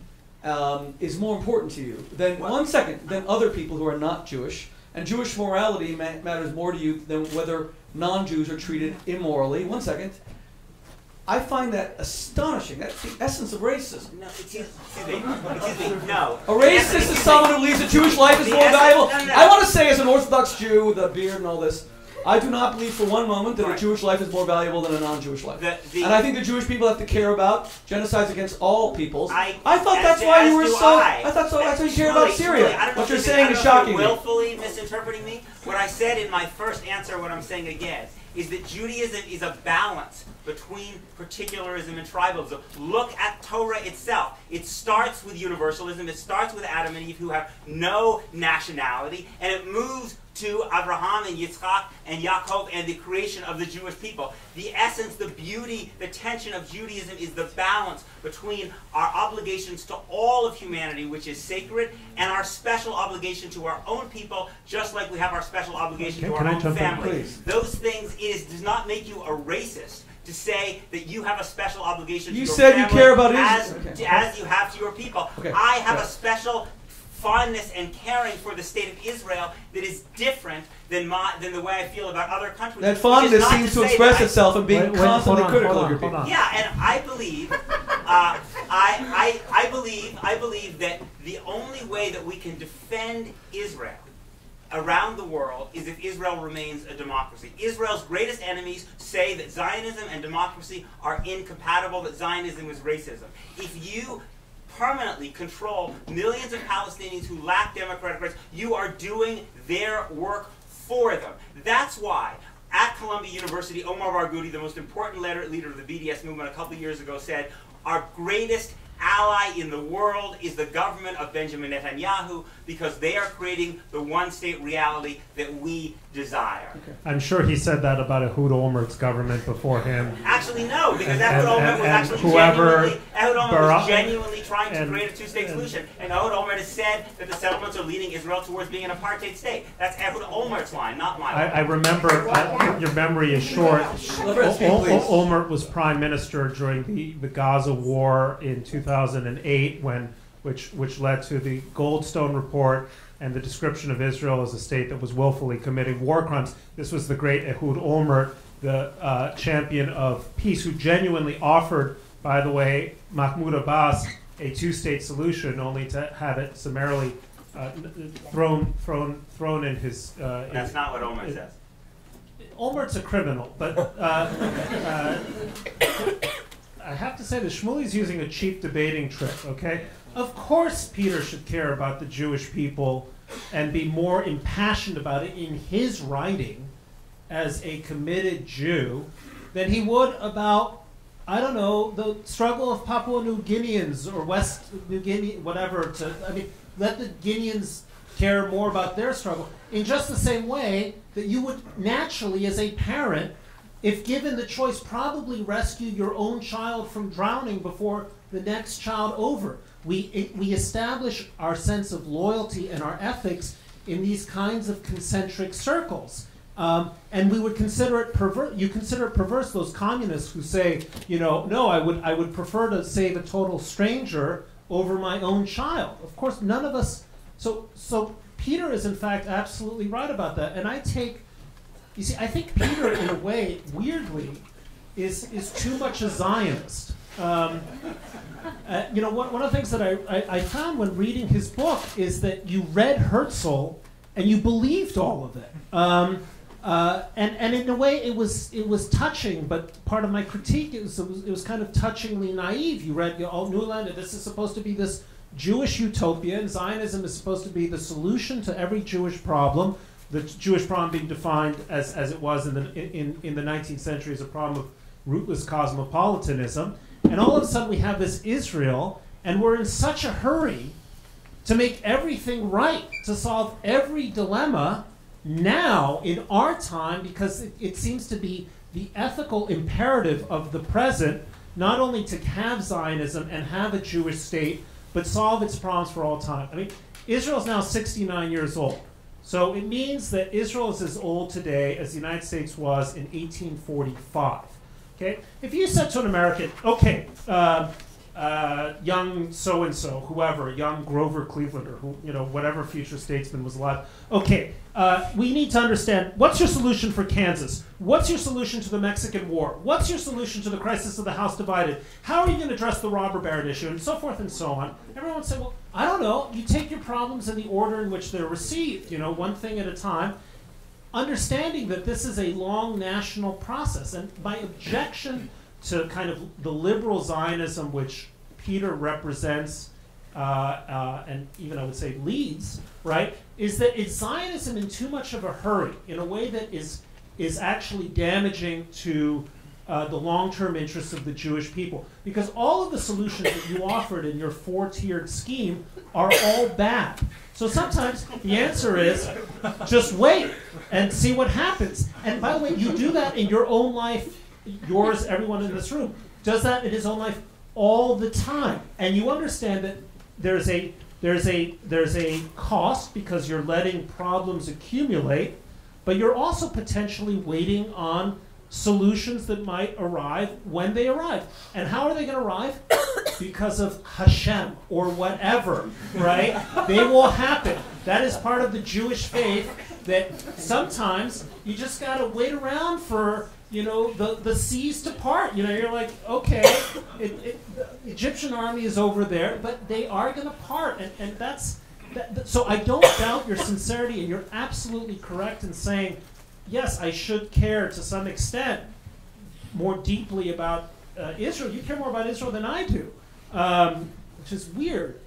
is more important to you than than other people who are not Jewish, and Jewish morality matters more to you than whether non-Jews are treated immorally. 1 second. I find that astonishing. That's the essence of racism. No, excuse me, no. A racist is someone who believes that Jewish life is more valuable. No. I want to say, as an Orthodox Jew with a beard and all this, I do not believe for one moment that a Jewish life is more valuable than a non-Jewish life. And I think the Jewish people have to care about genocides against all peoples. I thought that's why you were so. I thought so. That's why you care about Syria. What you're saying is shocking me. Willfully misinterpreting me. What I said in my first answer, what I'm saying again, is that Judaism is a balance between particularism and tribalism. Look at Torah itself. It starts with universalism. It starts with Adam and Eve, who have no nationality, and it moves to Abraham and Yitzchak and Yaakov and the creation of the Jewish people. The essence, the beauty, the tension of Judaism is the balance between our obligations to all of humanity, which is sacred, and our special obligation to our own people, just like we have our special obligation to our own family. Those things, does not make you a racist to say that you have a special obligation to your family. You said you care about as you have to your people. I have a special fondness and caring for the state of Israel that is different than the way I feel about other countries. That fondness seems to express itself in being constantly critical of your people. Yeah, and I believe, I believe that the only way that we can defend Israel around the world is if Israel remains a democracy. Israel's greatest enemies say that Zionism and democracy are incompatible, that Zionism is racism. If you permanently control millions of Palestinians who lack democratic rights, you are doing their work for them. That's why at Columbia University, Omar Barghouti, the most important leader of the BDS movement a couple of years ago, said, our greatest ally in the world is the government of Benjamin Netanyahu, because they are creating the one-state reality that we desire. I'm sure he said that about Ehud Olmert's government before him. Actually, no, because Ehud Olmert was actually genuinely trying to create a two-state solution. And Ehud Olmert has said that the settlements are leading Israel towards being an apartheid state. That's Ehud Olmert's line, not mine. I remember, your memory is short. Olmert was prime minister during the Gaza war in 2008, which led to the Goldstone report and the description of Israel as a state that was willfully committing war crimes. This was the great Ehud Olmert, the champion of peace, who genuinely offered, by the way, Mahmoud Abbas a two-state solution, only to have it summarily thrown in his. That's not what Olmert says. Olmert's a criminal, but I have to say that Shmuley's using a cheap debating trick, okay? Of course Peter should care about the Jewish people and be more impassioned about it in his writing as a committed Jew than he would about, I don't know, the struggle of Papua New Guineans or West New Guinea, whatever. Let the Guineans care more about their struggle. In just the same way that you would naturally, as a parent, if given the choice, probably rescue your own child from drowning before the next child over. We establish our sense of loyalty and our ethics in these kinds of concentric circles. And we would consider it perverse. You consider it perverse, those communists who say, no, I would prefer to save a total stranger over my own child. Of course, none of us. So Peter is in fact absolutely right about that. And I think Peter, in a way, weirdly, is too much a Zionist. One of the things that I found when reading his book is that you read Herzl and you believed all of it. And in a way, it was touching. But part of my critique it was kind of touchingly naive. You read Newland, and this is supposed to be this Jewish utopia, and Zionism is supposed to be the solution to every Jewish problem. The Jewish problem being defined as it was in the 19th century as a problem of rootless cosmopolitanism. And all of a sudden we have this Israel, and we're in such a hurry to make everything right, to solve every dilemma now in our time, because it seems to be the ethical imperative of the present, not only to have Zionism and have a Jewish state, but solve its problems for all time. I mean, Israel's now 69 years old. So it means that Israel is as old today as the United States was in 1845. Okay? If you said to an American, okay, young so-and-so, whoever, young Grover Clevelander, who, whatever future statesman was alive, okay, we need to understand, what's your solution for Kansas? What's your solution to the Mexican War? What's your solution to the crisis of the House divided? How are you going to address the robber baron issue? And so forth and so on. Everyone would say, well, I don't know. You take your problems in the order in which they're received, one thing at a time, understanding that this is a long national process. And my objection to kind of the liberal Zionism which Peter represents and even I would say leads, right, is that it's Zionism in too much of a hurry, in a way that is actually damaging to the long-term interests of the Jewish people. Because all of the solutions that you offered in your four-tiered scheme are all bad. So sometimes the answer is just wait and see what happens. And by the way, you do that in your own life, yours, everyone in this room, does that in his own life all the time. And you understand that there's a cost because you're letting problems accumulate, but you're also potentially waiting on solutions that might arrive when they arrive. And how are they going to arrive? Because of Hashem or whatever, right? They will happen. That is part of the Jewish faith, that sometimes you just got to wait around for the seas to part. You're like, okay, the Egyptian army is over there, but they are going to part. And so I don't doubt your sincerity, and you're absolutely correct in saying, yes, I should care to some extent more deeply about Israel. You care more about Israel than I do, which is weird.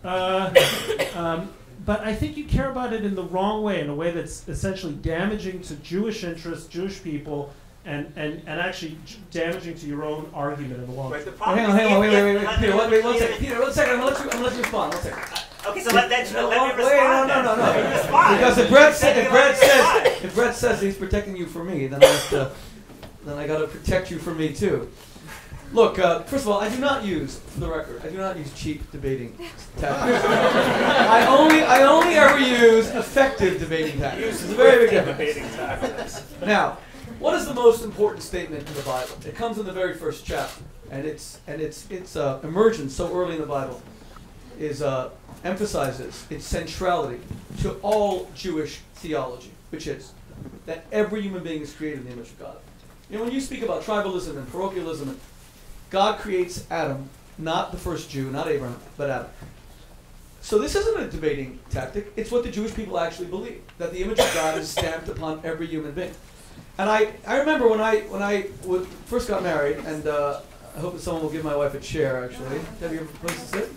But I think you care about it in the wrong way, in a way that's essentially damaging to Jewish interests, Jewish people, and actually damaging to your own argument in the long Right, the term. problem Hang on, is wait, Peter, one second. Peter, 1 second, I'm gonna let you respond, 1 second. Okay, so let me respond. No. Let me respond. Because if Brett says he's protecting you from me, then I gotta protect you from me too. Look, first of all, I do not use, for the record, I do not use cheap debating tactics. I only ever use effective debating tactics. It's a very big difference. Now, what is the most important statement in the Bible? It comes in the very first chapter, and its emergence so early in the Bible is emphasizes its centrality to all Jewish theology, which is that every human being is created in the image of God. You know, when you speak about tribalism and parochialism, God creates Adam, not the first Jew, not Abraham, but Adam. So this isn't a debating tactic. It's what the Jewish people actually believe, that the image of God is stamped upon every human being. And I remember when I first got married, and I hope that someone will give my wife a chair, actually. Have you have a place to sit?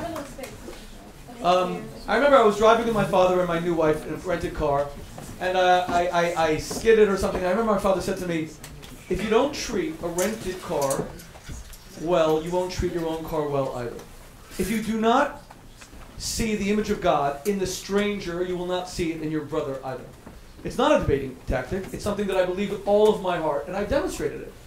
I remember I was driving with my father and my new wife in a rented car, and I skidded or something. I remember my father said to me, if you don't treat a rented car well, you won't treat your own car well either. If you do not see the image of God in the stranger, you will not see it in your brother either. It's not a debating tactic. It's something that I believe with all of my heart, and I've demonstrated it.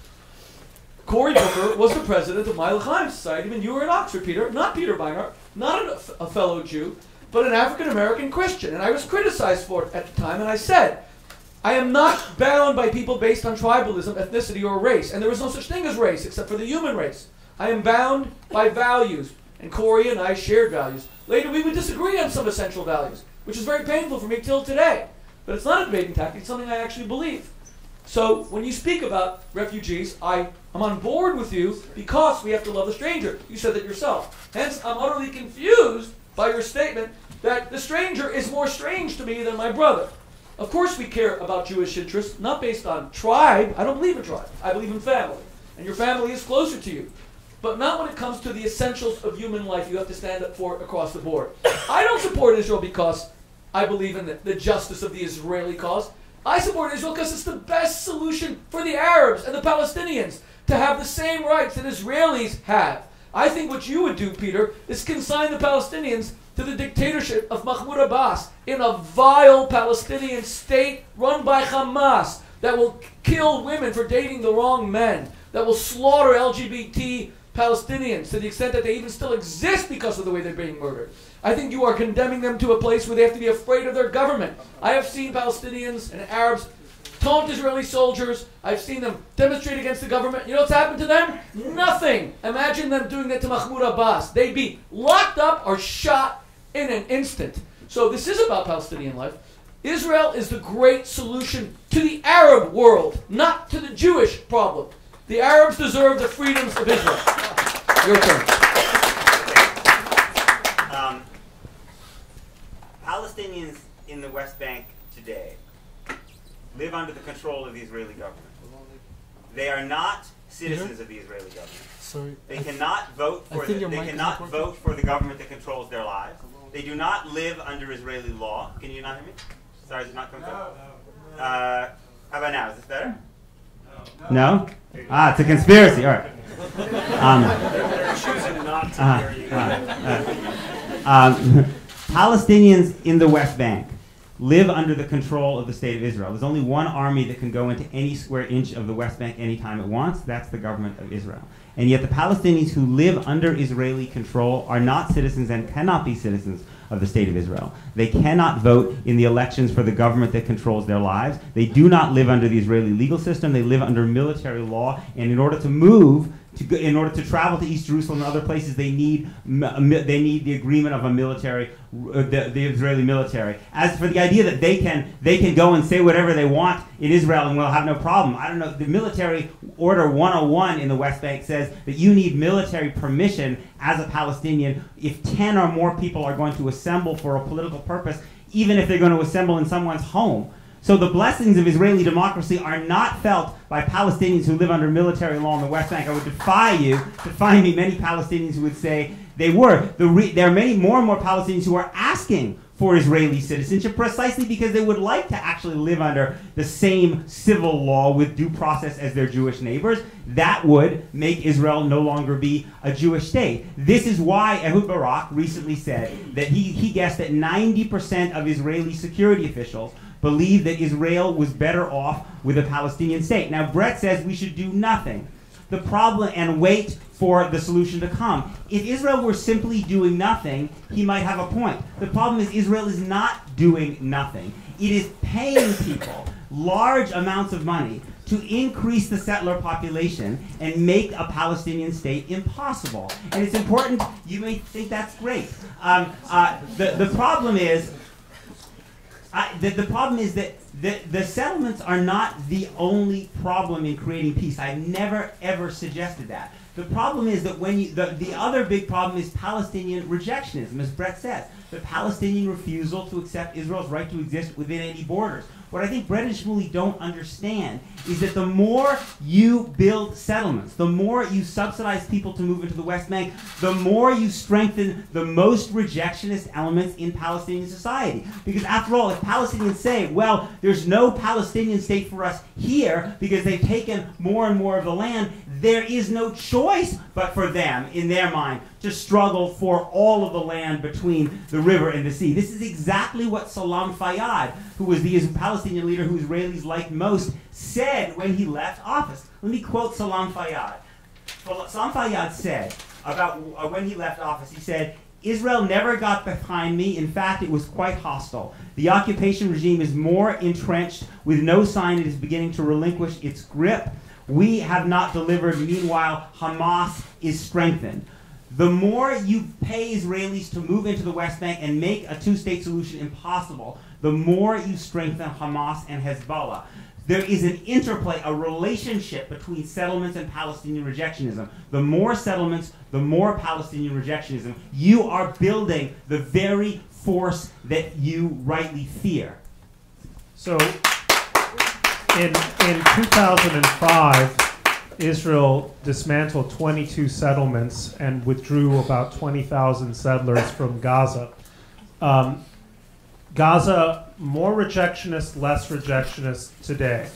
Cory Booker was the president of My L'chaim Society when you were at Oxford, Peter. Not Peter Beinart, not a fellow Jew, but an African-American Christian. And I was criticized for it at the time, and I said, I am not bound by people based on tribalism, ethnicity, or race. And there is no such thing as race, except for the human race. I am bound by values. And Cory and I shared values. Later, we would disagree on some essential values, which is very painful for me till today. But it's not a debating tactic. It's something I actually believe. So when you speak about refugees, I'm on board with you because we have to love the stranger. You said that yourself. Hence, I'm utterly confused by your statement that the stranger is more strange to me than my brother. Of course we care about Jewish interests, not based on tribe. I don't believe in tribe. I believe in family. And your family is closer to you. But not when it comes to the essentials of human life you have to stand up for across the board. I don't support Israel because I believe in the justice of the Israeli cause. I support Israel because it's the best solution for the Arabs and the Palestinians to have the same rights that Israelis have. I think what you would do, Peter, is consign the Palestinians to the dictatorship of Mahmoud Abbas in a vile Palestinian state run by Hamas that will kill women for dating the wrong men, that will slaughter LGBT Palestinians to the extent that they even still exist because of the way they're being murdered. I think you are condemning them to a place where they have to be afraid of their government. I have seen Palestinians and Arabs taunt Israeli soldiers. I've seen them demonstrate against the government. You know what's happened to them? Nothing. Imagine them doing that to Mahmoud Abbas. They'd be locked up or shot in an instant. So this is about Palestinian life. Israel is the great solution to the Arab world, not to the Jewish problem. The Arabs deserve the freedoms of Israel. Your turn. Palestinians in the West Bank today live under the control of the Israeli government. They are not citizens of the Israeli government. Sorry. They cannot vote for the government that controls their lives. They do not live under Israeli law. Can you not hear me? Sorry, is it not coming through? How about now? Is this better? No? Ah, it's a conspiracy. All right. They're choosing not to hear you. Palestinians in the West Bank live under the control of the state of Israel. There's only one army that can go into any square inch of the West Bank anytime it wants. That's the government of Israel. And yet the Palestinians who live under Israeli control are not citizens and cannot be citizens of the state of Israel. They cannot vote in the elections for the government that controls their lives. They do not live under the Israeli legal system. They live under military law. And in order to move, in order to travel to East Jerusalem and other places, they need the agreement of a military, the Israeli military. As for the idea that they can go and say whatever they want in Israel and we'll have no problem, I don't know. The military order 101 in the West Bank says that you need military permission as a Palestinian if 10 or more people are going to assemble for a political purpose, even if they're going to assemble in someone's home. So the blessings of Israeli democracy are not felt by Palestinians who live under military law in the West Bank. I would defy you to find me many Palestinians who would say they were. There are many more and more Palestinians who are asking for Israeli citizenship precisely because they would like to actually live under the same civil law with due process as their Jewish neighbors. That would make Israel no longer be a Jewish state. This is why Ehud Barak recently said that he guessed that 90% of Israeli security officials believe that Israel was better off with a Palestinian state. Now, Brett says we should do nothing. The problem, and wait for the solution to come. If Israel were simply doing nothing, he might have a point. The problem is Israel is not doing nothing. It is paying people large amounts of money to increase the settler population and make a Palestinian state impossible. And it's important, you may think that's great. The problem is, the problem is that the settlements are not the only problem in creating peace. I've never ever suggested that. The problem is that when the other big problem is Palestinian rejectionism, as Brett says, the Palestinian refusal to accept Israel's right to exist within any borders. What I think Brett and Shmuley don't understand is that the more you build settlements, the more you subsidize people to move into the West Bank, the more you strengthen the most rejectionist elements in Palestinian society. Because after all, if Palestinians say, well, there's no Palestinian state for us here because they've taken more and more of the land, there is no choice but for them, in their mind, to struggle for all of the land between the river and the sea. This is exactly what Salam Fayyad, who was the Palestinian leader who Israelis liked most, said when he left office. Let me quote Salam Fayyad. Salam Fayyad said about when he left office, he said, Israel never got behind me. In fact, it was quite hostile. The occupation regime is more entrenched with no sign it is beginning to relinquish its grip. We have not delivered. Meanwhile, Hamas is strengthened. The more you pay Israelis to move into the West Bank and make a two-state solution impossible, the more you strengthen Hamas and Hezbollah. There is an interplay, a relationship between settlements and Palestinian rejectionism. The more settlements, the more Palestinian rejectionism. You are building the very force that you rightly fear. So, in 2005, Israel dismantled 22 settlements and withdrew about 20,000 settlers from Gaza. Gaza, more rejectionist, less rejectionist today.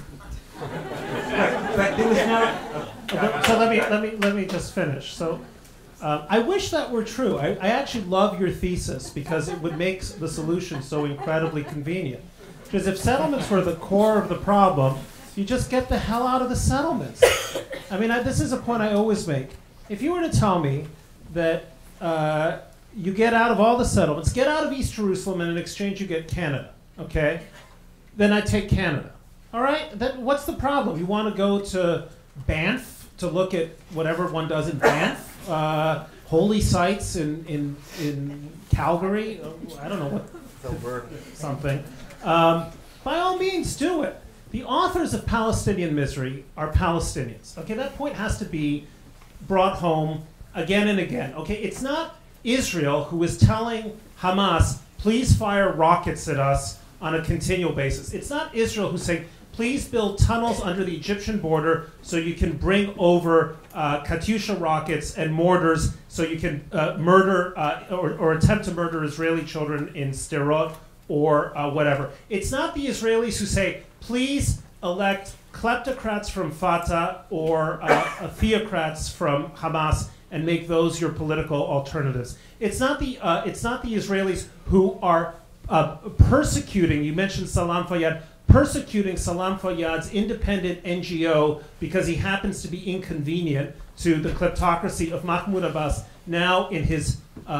But there was no... So let me just finish. So I wish that were true. I actually love your thesis because it would make the solution so incredibly convenient. Because if settlements were the core of the problem, you just get the hell out of the settlements. I mean, this is a point I always make. If you were to tell me that you get out of all the settlements, get out of East Jerusalem, and in exchange you get Canada, okay? Then I'd take Canada. All right? Then what's the problem? You want to go to Banff to look at whatever one does in Banff? Holy sites in Calgary? I don't know what. Something. By all means, do it. The authors of Palestinian Misery are Palestinians. Okay, that point has to be brought home again and again. Okay, it's not Israel who is telling Hamas, please fire rockets at us on a continual basis. It's not Israel who's saying, please build tunnels under the Egyptian border so you can bring over Katyusha rockets and mortars so you can murder or attempt to murder Israeli children in Sderot or whatever. It's not the Israelis who say, please elect kleptocrats from Fatah or theocrats from Hamas and make those your political alternatives. It's not the Israelis who are persecuting. You mentioned Salam Fayyad, persecuting Salam Fayyad's independent NGO because he happens to be inconvenient to the kleptocracy of Mahmoud Abbas, now in his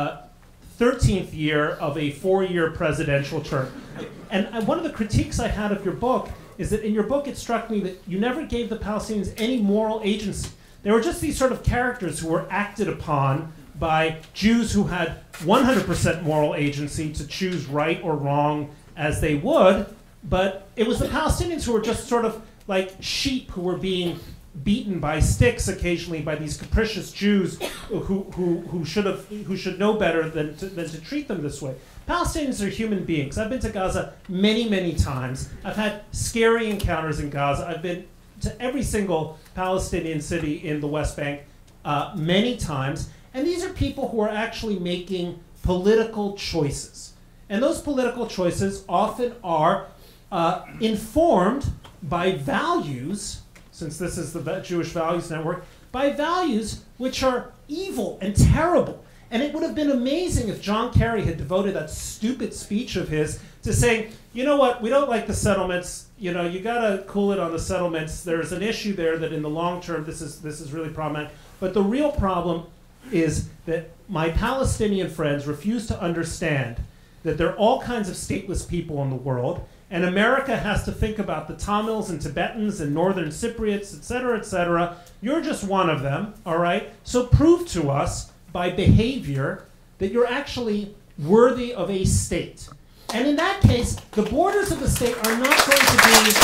13th year of a 4-year presidential term. And one of the critiques I had of your book is that in your book it struck me that you never gave the Palestinians any moral agency. They were just these sort of characters who were acted upon by Jews who had 100% moral agency to choose right or wrong as they would, but it was the Palestinians who were just sort of like sheep who were being beaten by sticks occasionally by these capricious Jews who should know better than to treat them this way. Palestinians are human beings. I've been to Gaza many, many times. I've had scary encounters in Gaza. I've been to every single Palestinian city in the West Bank many times. And these are people who are actually making political choices. And those political choices often are informed by values, since this is the Jewish Values Network, by values which are evil and terrible. And it would have been amazing if John Kerry had devoted that stupid speech of his to saying, you know what, we don't like the settlements, you know, you gotta cool it on the settlements. There's an issue there that in the long term this is really problematic. But the real problem is that my Palestinian friends refuse to understand that there are all kinds of stateless people in the world, and America has to think about the Tamils and Tibetans and Northern Cypriots, et cetera, et cetera. You're just one of them, all right? So prove to us by behavior that you're actually worthy of a state. And in that case, the borders of the state are not going to be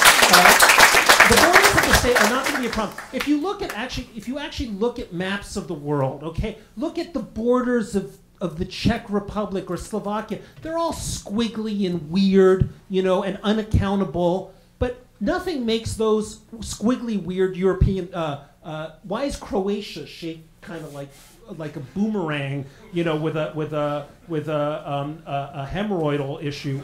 a problem. If you actually look at maps of the world, okay, look at the borders of the Czech Republic or Slovakia. They're all squiggly and weird, you know, and unaccountable. But nothing makes those squiggly, weird European. Why is Croatia shaped kind of like a boomerang, you know, with a hemorrhoidal issue?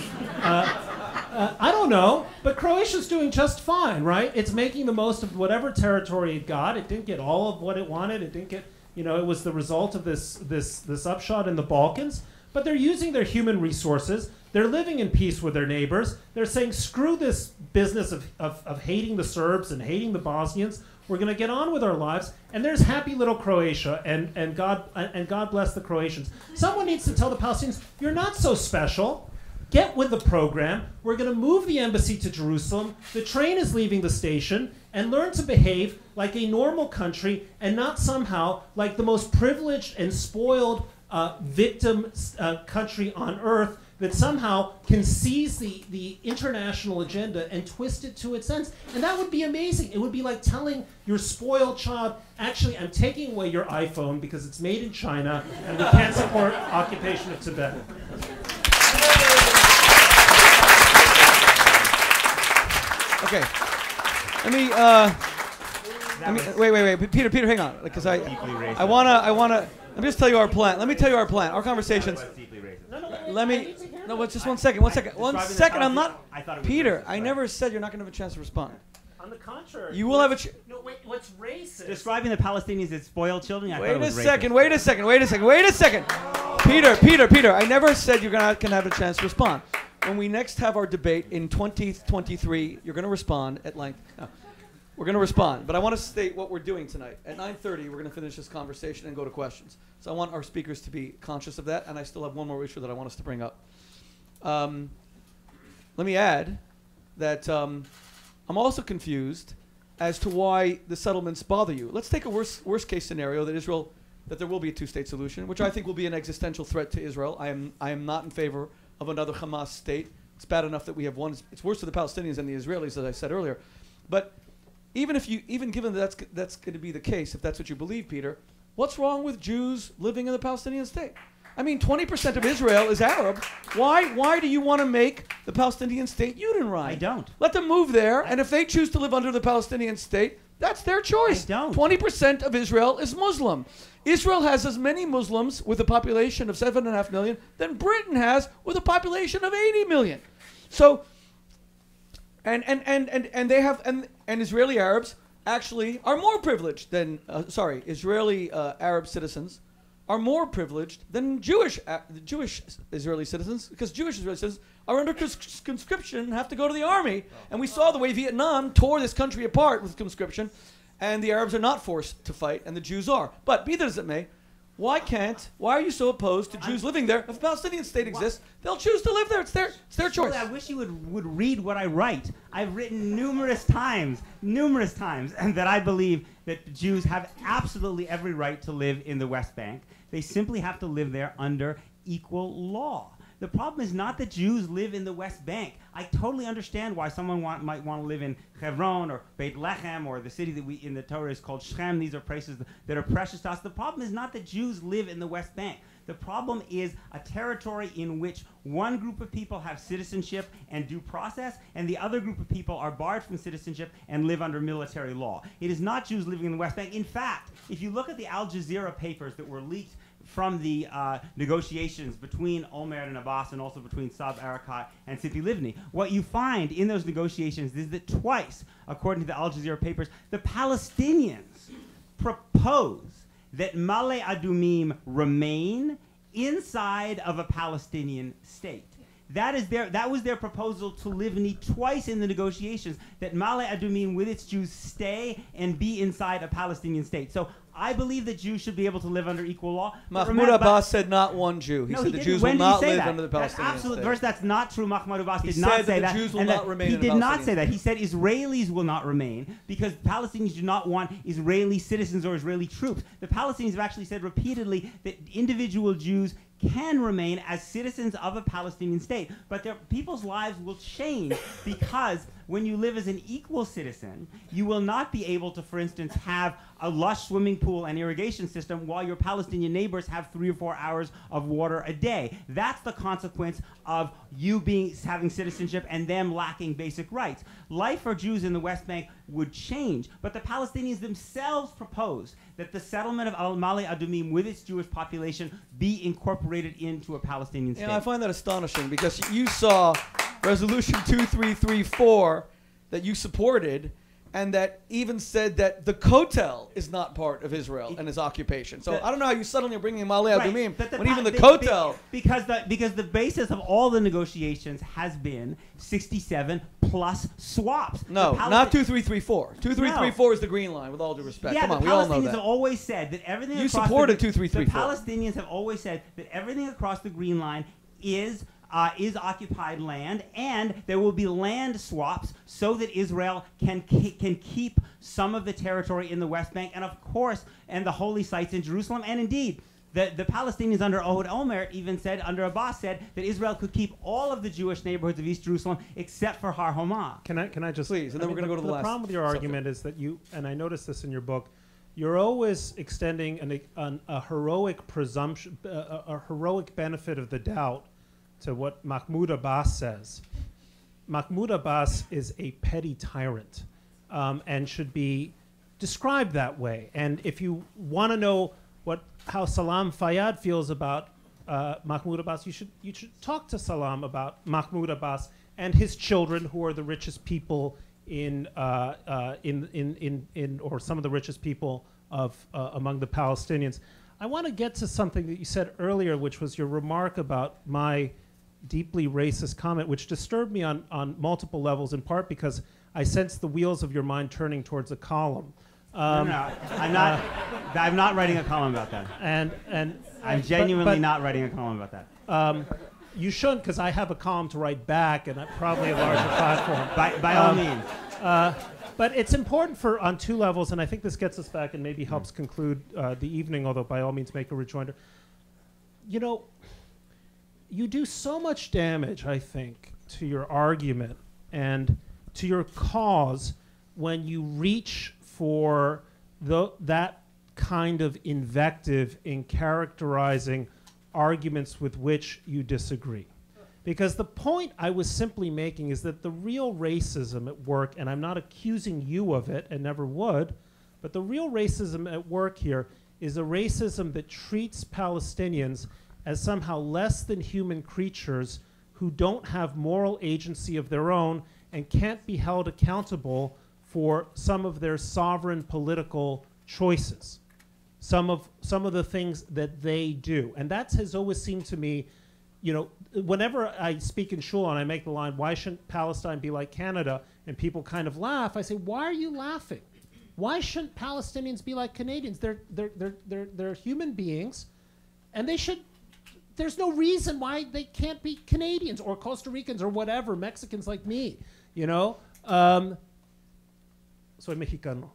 I don't know, but Croatia's doing just fine, right? It's making the most of whatever territory it got. It didn't get all of what it wanted. It didn't get, you know, it was the result of this upshot in the Balkans. But they're using their human resources. They're living in peace with their neighbors. They're saying, screw this business of hating the Serbs and hating the Bosnians. We're going to get on with our lives, and there's happy little Croatia, and God bless the Croatians. Someone needs to tell the Palestinians, you're not so special. Get with the program. We're going to move the embassy to Jerusalem. The train is leaving the station, and learn to behave like a normal country and not somehow like the most privileged and spoiled victim country on earth that somehow can seize the international agenda and twist it to its ends. And that would be amazing. It would be like telling your spoiled child, actually, I'm taking away your iPhone because it's made in China and we can't support occupation of Tibet. Okay. Wait, Peter, hang on, because I wanna. Let me just tell you our plan. Let me tell you our plan. Our conversations. Just one second. I'm not. Peter, I never said you're not going to have a chance to respond. On the contrary. You will have a chance. No, wait, what's racist? Describing the Palestinians as spoiled children. Wait a second. Peter, I never said you're not going to have a chance to respond. When we next have our debate in 2023, you're going to respond at length. No, we're going to respond, but I want to state what we're doing tonight. At 9:30, we're going to finish this conversation and go to questions. So I want our speakers to be conscious of that, and I still have one more issue that I want us to bring up. Let me add that I'm also confused as to why the settlements bother you. Let's take a worst case scenario that there will be a two-state solution, which I think will be an existential threat to Israel. I am not in favor of another Hamas state. It's bad enough that we have one. It's worse for the Palestinians than the Israelis, as I said earlier. But even given that that's going to be the case, if that's what you believe, Peter, what's wrong with Jews living in the Palestinian state? I mean, 20% of Israel is Arab. Why do you want to make the Palestinian state Judenreich? I don't. Let them move there, and if they choose to live under the Palestinian state, that's their choice. I don't. 20% of Israel is Muslim. Israel has as many Muslims with a population of 7.5 million than Britain has with a population of 80 million. So, and Israeli Arabs actually are more privileged than Israeli Arab citizens are more privileged than Jewish Israeli citizens, because Jewish Israeli citizens are under conscription and have to go to the army. And we saw the way Vietnam tore this country apart with conscription, and the Arabs are not forced to fight, and the Jews are. But be that as it may, why are you so opposed to Jews living there? If a Palestinian state exists, they'll choose to live there. It's their choice. I wish you would read what I write. I've written numerous times, and that I believe that Jews have absolutely every right to live in the West Bank. They simply have to live there under equal law. The problem is not that Jews live in the West Bank. I totally understand why someone might want to live in Hebron or Beit Lechem or the city that in the Torah is called Shechem. These are places that are precious to us. The problem is not that Jews live in the West Bank. The problem is a territory in which one group of people have citizenship and due process, and the other group of people are barred from citizenship and live under military law. It is not Jews living in the West Bank. In fact, if you look at the Al Jazeera papers that were leaked negotiations between Olmert and Abbas, and also between Saab Erekat and Tzipi Livni. What you find in those negotiations is that twice, according to the Al Jazeera papers, the Palestinians propose that Male Adumim remain inside of a Palestinian state. That was their proposal to Livni twice in the negotiations, that Male Adumim with its Jews stay and be inside a Palestinian state. So I believe that Jews should be able to live under equal law. Mahmoud Abbas said not one Jew. He said the Jews will not live under the Palestinian absolute state. First, that's not true. Mahmoud Abbas He did not said say that that. the Jews will not remain He in a did not Palestinian say that. state. He said Israelis will not remain because Palestinians do not want Israeli citizens or Israeli troops. The Palestinians have actually said repeatedly that individual Jews can remain as citizens of a Palestinian state, but their people's lives will change because when you live as an equal citizen, you will not be able to, for instance, have a lush swimming pool and irrigation system while your Palestinian neighbors have 3 or 4 hours of water a day. That's the consequence of you having citizenship and them lacking basic rights. Life for Jews in the West Bank would change, but the Palestinians themselves proposed that the settlement of Al-Male Adumim with its Jewish population be incorporated into a Palestinian state. And I find that astonishing because you saw Resolution 2334 that you supported, and that even said that the Kotel is not part of Israel and its occupation. So I don't know how you suddenly are bringing Male Adumim when even the Kotel... Because the basis of all the negotiations has been 67 plus swaps. No, not 2334. 2334 is the green line, with all due respect. Yeah, Come on, the we all know Palestinians that. have always said that everything You across supported the 2334. The Palestinians have always said that everything across the green line is occupied land, and there will be land swaps so that Israel can keep some of the territory in the West Bank, and of course, and the holy sites in Jerusalem. And indeed, the Palestinians under Ehud Olmert even said, under Abbas said, that Israel could keep all of the Jewish neighborhoods of East Jerusalem except for Har Homa. Can I just please? And then we're going to go to the last. The problem with your argument is that you, and I noticed this in your book, you're always extending a heroic presumption, a heroic benefit of the doubt to what Mahmoud Abbas says. Mahmoud Abbas is a petty tyrant and should be described that way. And if you want to know how Salam Fayyad feels about Mahmoud Abbas, you should talk to Salam about Mahmoud Abbas and his children, who are the richest people or some of the richest people of among the Palestinians. I want to get to something that you said earlier, which was your remark about my deeply racist comment, which disturbed me on multiple levels, in part because I sensed the wheels of your mind turning towards a column. No, I'm not writing a column about that. And I'm genuinely not writing a column about that. You shouldn't, because I have a column to write back, and probably a larger platform. By all means. But it's important on 2 levels, and I think this gets us back and maybe helps conclude the evening, although by all means make a rejoinder. You know, you do so much damage, I think, to your argument and to your cause when you reach for that kind of invective in characterizing arguments with which you disagree. Because the point I was simply making is that the real racism at work, and I'm not accusing you of it and never would, but the real racism at work here is a racism that treats Palestinians as somehow less than human creatures who don't have moral agency of their own and can't be held accountable for some of their sovereign political choices, some of the things that they do. And that has always seemed to me, you know, whenever I speak in shul and I make the line, why shouldn't Palestine be like Canada? And people kind of laugh. I say, why are you laughing? Why shouldn't Palestinians be like Canadians? They're human beings, and they should. There's no reason why they can't be Canadians or Costa Ricans or whatever, Mexicans like me, you know? Soy mexicano.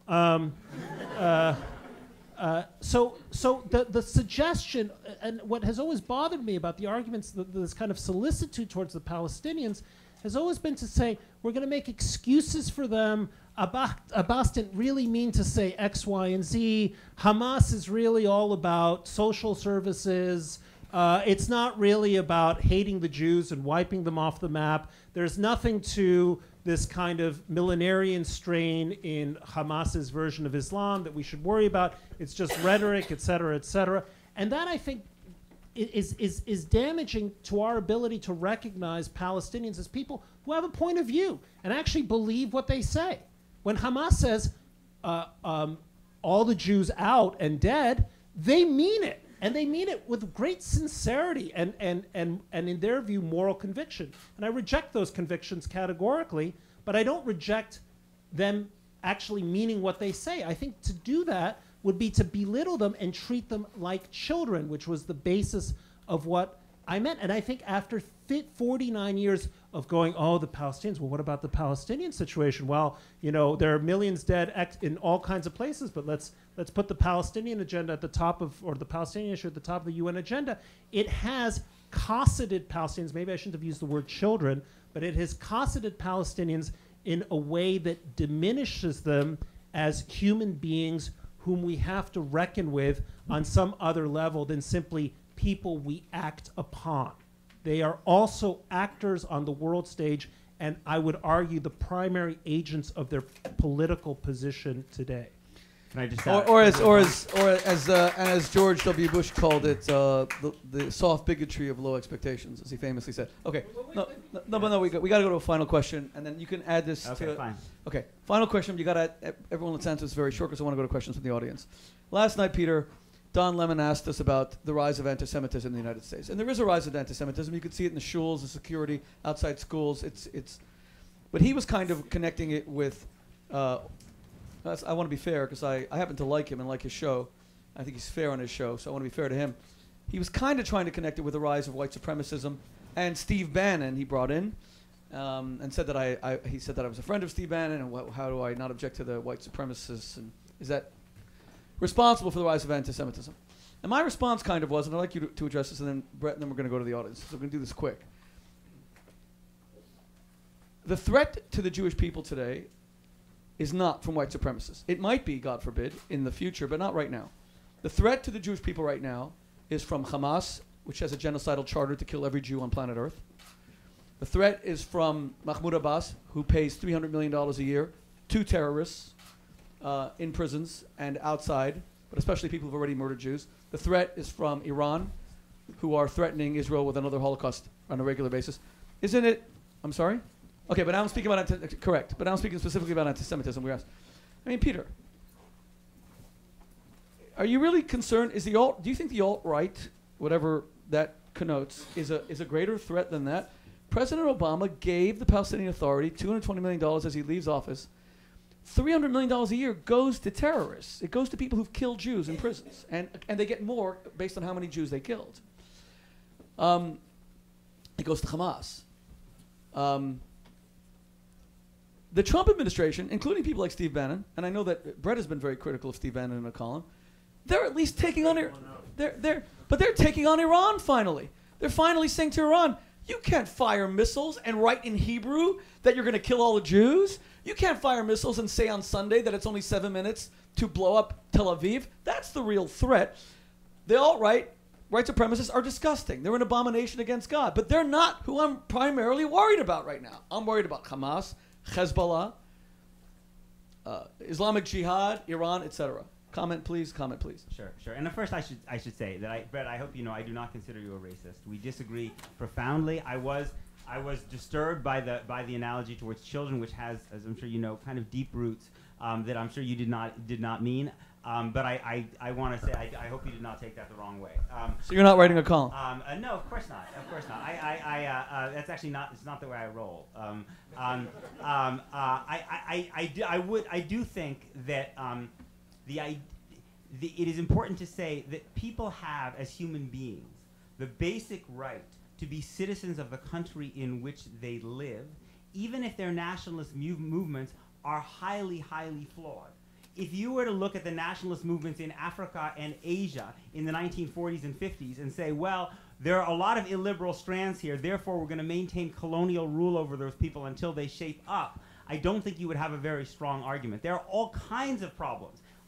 So the suggestion, and what has always bothered me about the arguments, this kind of solicitude towards the Palestinians, has always been to say, we're going to make excuses for them. Abbas didn't really mean to say X, Y, and Z. Hamas is really all about social services. It's not really about hating the Jews and wiping them off the map. There's nothing to this kind of millenarian strain in Hamas's version of Islam that we should worry about. It's just rhetoric, et cetera, et cetera. And that, I think, is damaging to our ability to recognize Palestinians as people who have a point of view and actually believe what they say. When Hamas says all the Jews out and dead, they mean it. And they mean it with great sincerity and in their view, moral conviction. And I reject those convictions categorically, but I don't reject them actually meaning what they say. I think to do that would be to belittle them and treat them like children, which was the basis of what I meant. And I think after 49 years of going, oh, the Palestinians, well, what about the Palestinian situation? Well, there are millions dead in all kinds of places, but let's put the Palestinian agenda at the top of, or the Palestinian issue at the top of the UN agenda. It has cosseted Palestinians, maybe I shouldn't have used the word children, but it has cosseted Palestinians in a way that diminishes them as human beings whom we have to reckon with on some other level than simply people we act upon. They are also actors on the world stage, and I would argue the primary agents of their political position today. Can I just as George W. Bush called it, the soft bigotry of low expectations, as he famously said. Okay, no, we got to go to a final question, and then you can add this to. Okay, fine. Okay, final question. You got to everyone. Let's answer this very short because I want to go to questions from the audience. Last night, Peter, Don Lemon asked us about the rise of anti-Semitism in the United States, and there is a rise of anti-Semitism. You could see it in the shuls, the security outside schools. But he was kind of connecting it with. I want to be fair because I happen to like him and like his show. I think he's fair on his show, so I want to be fair to him. He was kind of trying to connect it with the rise of white supremacism, and Steve Bannon he brought in, and said that he said that I was a friend of Steve Bannon, and how do I not object to the white supremacists, and is that responsible for the rise of anti-Semitism? And my response kind of was, and I'd like you to address this, and then Brett, and then we're going to go to the audience. So we're going to do this quick. The threat to the Jewish people today is not from white supremacists. It might be, God forbid, in the future, but not right now. The threat to the Jewish people right now is from Hamas, which has a genocidal charter to kill every Jew on planet Earth. The threat is from Mahmoud Abbas, who pays $300 million a year to terrorists in prisons and outside, but especially people who've already murdered Jews. The threat is from Iran, who are threatening Israel with another Holocaust on a regular basis. Isn't it? I'm sorry? Okay, but now I'm speaking about correct. But now I'm speaking specifically about anti-Semitism. We asked. I mean, Peter, are you really concerned? Do you think the alt-right, whatever that connotes, is a greater threat than that? President Obama gave the Palestinian Authority $220 million as he leaves office. $300 million a year goes to terrorists. It goes to people who've killed Jews in prisons, and they get more based on how many Jews they killed. It goes to Hamas. The Trump administration, including people like Steve Bannon, and I know that Brett has been very critical of Steve Bannon in a column, they're at least taking on they're taking on Iran finally. They're finally saying to Iran, you can't fire missiles and write in Hebrew that you're going to kill all the Jews. You can't fire missiles and say on Sunday that it's only 7 minutes to blow up Tel Aviv. That's the real threat. The alt-right, white supremacists are disgusting. They're an abomination against God. But they're not who I'm primarily worried about right now. I'm worried about Hamas, Hezbollah, Islamic Jihad, Iran, etc. Comment, please. Comment, please. Sure. And first, I should say that Brett, I hope you know I do not consider you a racist. We disagree profoundly. I was disturbed by the analogy towards children, which has, as I'm sure you know, kind of deep roots that I'm sure you did not mean. But I want to say I hope you did not take that the wrong way. So you're not writing a column? No, of course not. Of course not. That's actually not. It's not the way I roll. I do think that it is important to say that people have, as human beings, the basic right to be citizens of the country in which they live, even if their nationalist movements are highly, highly flawed. If you were to look at the nationalist movements in Africa and Asia in the 1940s and 50s and say, well, there are a lot of illiberal strands here, therefore we're going to maintain colonial rule over those people until they shape up, I don't think you would have a very strong argument. There are all kinds of problems.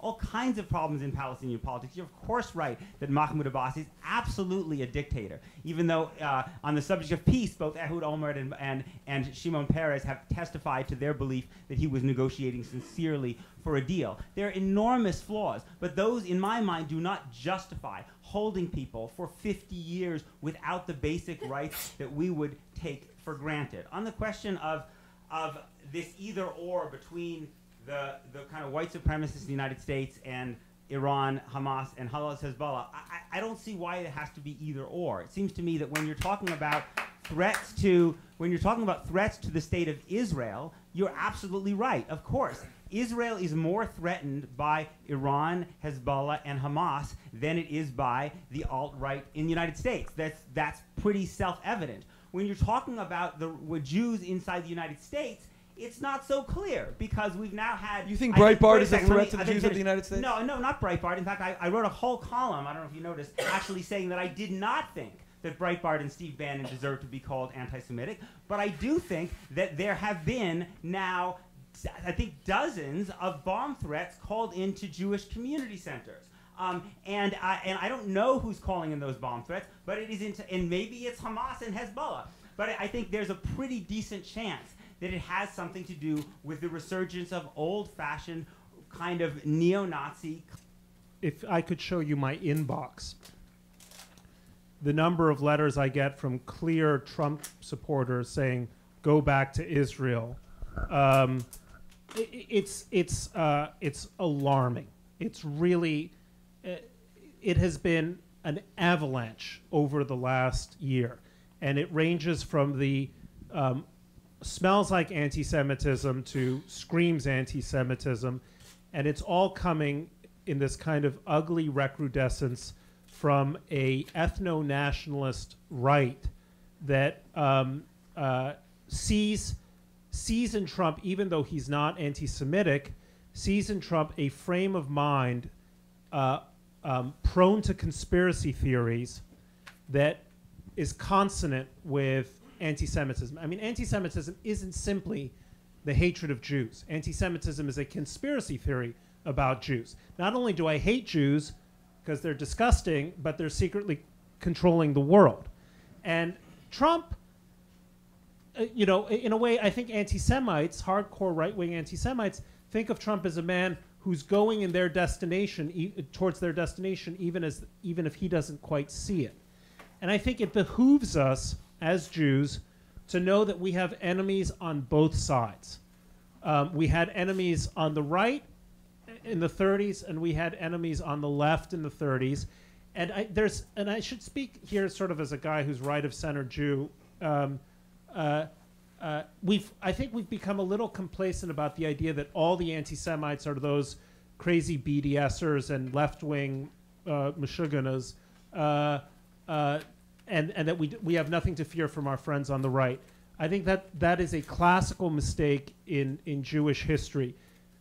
all kinds of problems in Palestinian politics. You're of course right that Mahmoud Abbas is absolutely a dictator, even though on the subject of peace, both Ehud Olmert and Shimon Peres have testified to their belief that he was negotiating sincerely for a deal. There are enormous flaws, but those, in my mind, do not justify holding people for 50 years without the basic rights that we would take for granted. On the question of this either or between the kind of white supremacists in the United States and Iran, Hamas, and Hezbollah, I don't see why it has to be either or. It seems to me that when you're talking about threats to the state of Israel, you're absolutely right. Of course, Israel is more threatened by Iran, Hezbollah, and Hamas than it is by the alt-right in the United States. That's pretty self-evident. When you're talking about the Jews inside the United States, it's not so clear because we've now had... You think Breitbart is a threat to the Jews of the United States? No, not Breitbart. In fact, I wrote a whole column, I don't know if you noticed, actually saying that I did not think that Breitbart and Steve Bannon deserve to be called anti-Semitic, but I do think that there have been now, I think, dozens of bomb threats called into Jewish community centers. And I don't know who's calling in those bomb threats, but it is and maybe it's Hamas and Hezbollah. But I think there's a pretty decent chance that it has something to do with the resurgence of old-fashioned kind of neo-Nazi. If I could show you my inbox, the number of letters I get from clear Trump supporters saying, "Go back to Israel," it's alarming. It's really, it has been an avalanche over the last year, and it ranges from the smells like anti-Semitism to screams anti-Semitism, and it's all coming in this kind of ugly recrudescence from a ethno-nationalist right that sees in Trump, even though he's not anti-Semitic, sees in Trump a frame of mind prone to conspiracy theories that is consonant with anti-Semitism. I mean, anti-Semitism isn't simply the hatred of Jews. Anti-Semitism is a conspiracy theory about Jews. Not only do I hate Jews because they're disgusting, but they're secretly controlling the world. And Trump, in a way, I think anti-Semites, hardcore right-wing anti-Semites, think of Trump as a man who's going in their destination, towards their destination, even if he doesn't quite see it. And I think it behooves us as Jews to know that we have enemies on both sides. We had enemies on the right in the 30s, and we had enemies on the left in the 30s. And I should speak here sort of as a guy who's right-of-center Jew. I think we've become a little complacent about the idea that all the anti-Semites are those crazy BDSers and left-wing Meshuggahs, and that we have nothing to fear from our friends on the right. I think that is a classical mistake in Jewish history.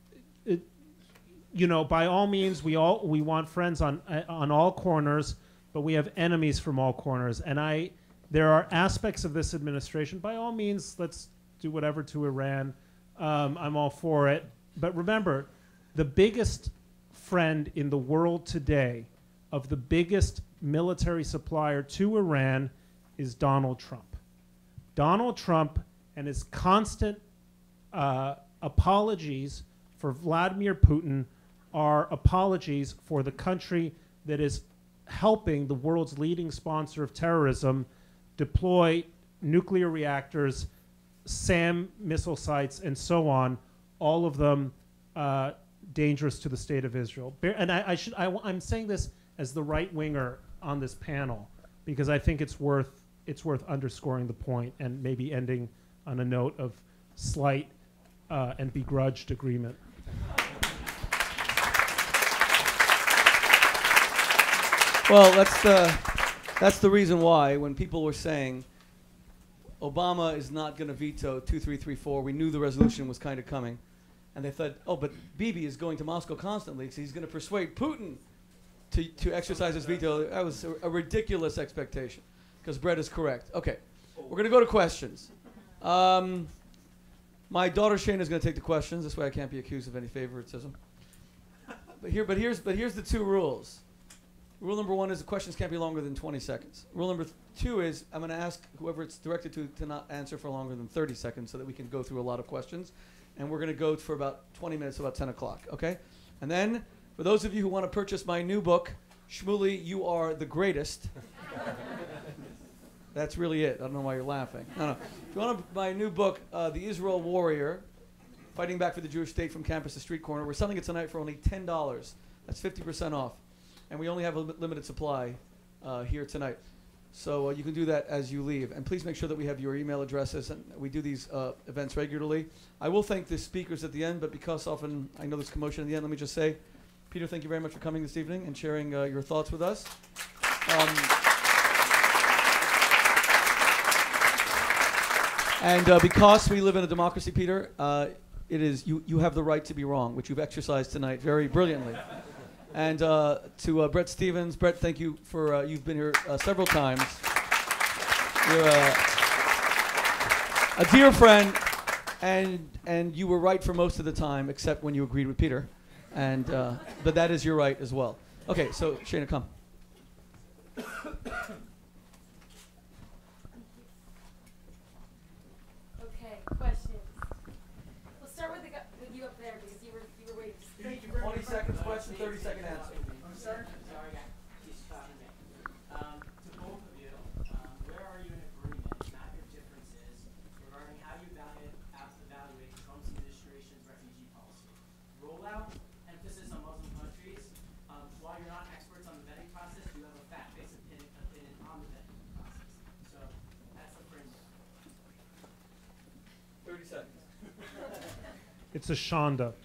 By all means, we want friends on all corners, but we have enemies from all corners. And there are aspects of this administration. By all means, let's do whatever to Iran. I'm all for it. But remember, the biggest friend in the world today of the biggest military supplier to Iran is Donald Trump. Donald Trump and his constant apologies for Vladimir Putin are apologies for the country that is helping the world's leading sponsor of terrorism deploy nuclear reactors, SAM missile sites, and so on, all of them dangerous to the state of Israel. And I'm saying this as the right winger on this panel because I think it's worth underscoring the point and maybe ending on a note of slight and begrudged agreement. Well, that's the reason why when people were saying Obama is not going to veto 2334, we knew the resolution was kind of coming, and they thought, oh, but Bibi is going to Moscow constantly, so he's going to persuade Putin to exercise his veto. That was a ridiculous expectation, because Brett is correct. Okay, we're going to go to questions. My daughter Shane is going to take the questions. This way I can't be accused of any favoritism. here's the two rules. Rule number 1 is the questions can't be longer than 20 seconds. Rule number 2 is I'm going to ask whoever it's directed to not answer for longer than 30 seconds so that we can go through a lot of questions. And we're going to go for about 20 minutes, about 10 o'clock, okay? And then, for those of you who want to purchase my new book, Shmuley, You Are the Greatest. That's really it. I don't know why you're laughing. No. If you want to buy a new book, The Israel Warrior, Fighting Back for the Jewish State from Campus to Street Corner, we're selling it tonight for only $10. That's 50% off. And we only have a limited supply here tonight. So you can do that as you leave. And please make sure that we have your email addresses. And we do these events regularly. I will thank the speakers at the end, but because often I know there's commotion at the end, let me just say, Peter, thank you very much for coming this evening and sharing your thoughts with us. And because we live in a democracy, Peter, it is you have the right to be wrong, which you've exercised tonight very brilliantly. And to Brett Stevens, Brett, thank you for you've been here several times. You're a dear friend, and you were right for most of the time, except when you agreed with Peter. And but that is your right as well. Okay, so Shana, come. Okay, questions. We'll start with you up there because you were waiting. 20 seconds question, 30-second answer. Sorry, he's stopping me. To both of you, where are you in agreement, not your differences, regarding how you evaluate the Trump administration's refugee policy? Rollout, emphasis on Muslim countries. While you're not experts on the vetting process, you have a fact-based opinion on the vetting process. So that's the framework. 30 seconds. It's a Shonda.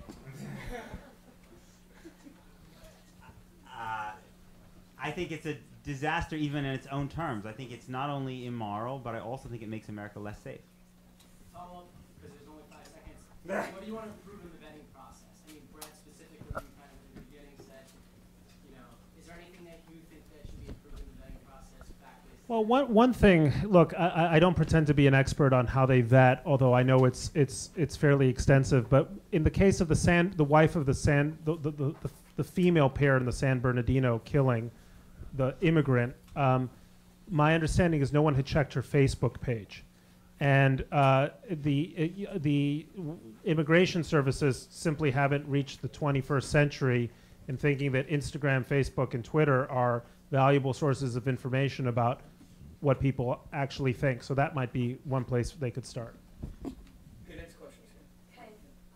I think it's a disaster even in its own terms. I think it's not only immoral, but I also think it makes America less safe. Follow up, because there's only 5 seconds. What do you want to improve in the vetting process? I mean, Brett specifically, you kind of in the beginning said, is there anything that you think that should be improved in the vetting process? Well, one thing. Look, I don't pretend to be an expert on how they vet, although I know it's fairly extensive. But in the case of the wife of the female parent in the San Bernardino killing, the immigrant, my understanding is no one had checked her Facebook page, and the immigration services simply haven't reached the 21st century in thinking that Instagram, Facebook, and Twitter are valuable sources of information about what people actually think. So that might be one place they could start. Okay, next question. Okay,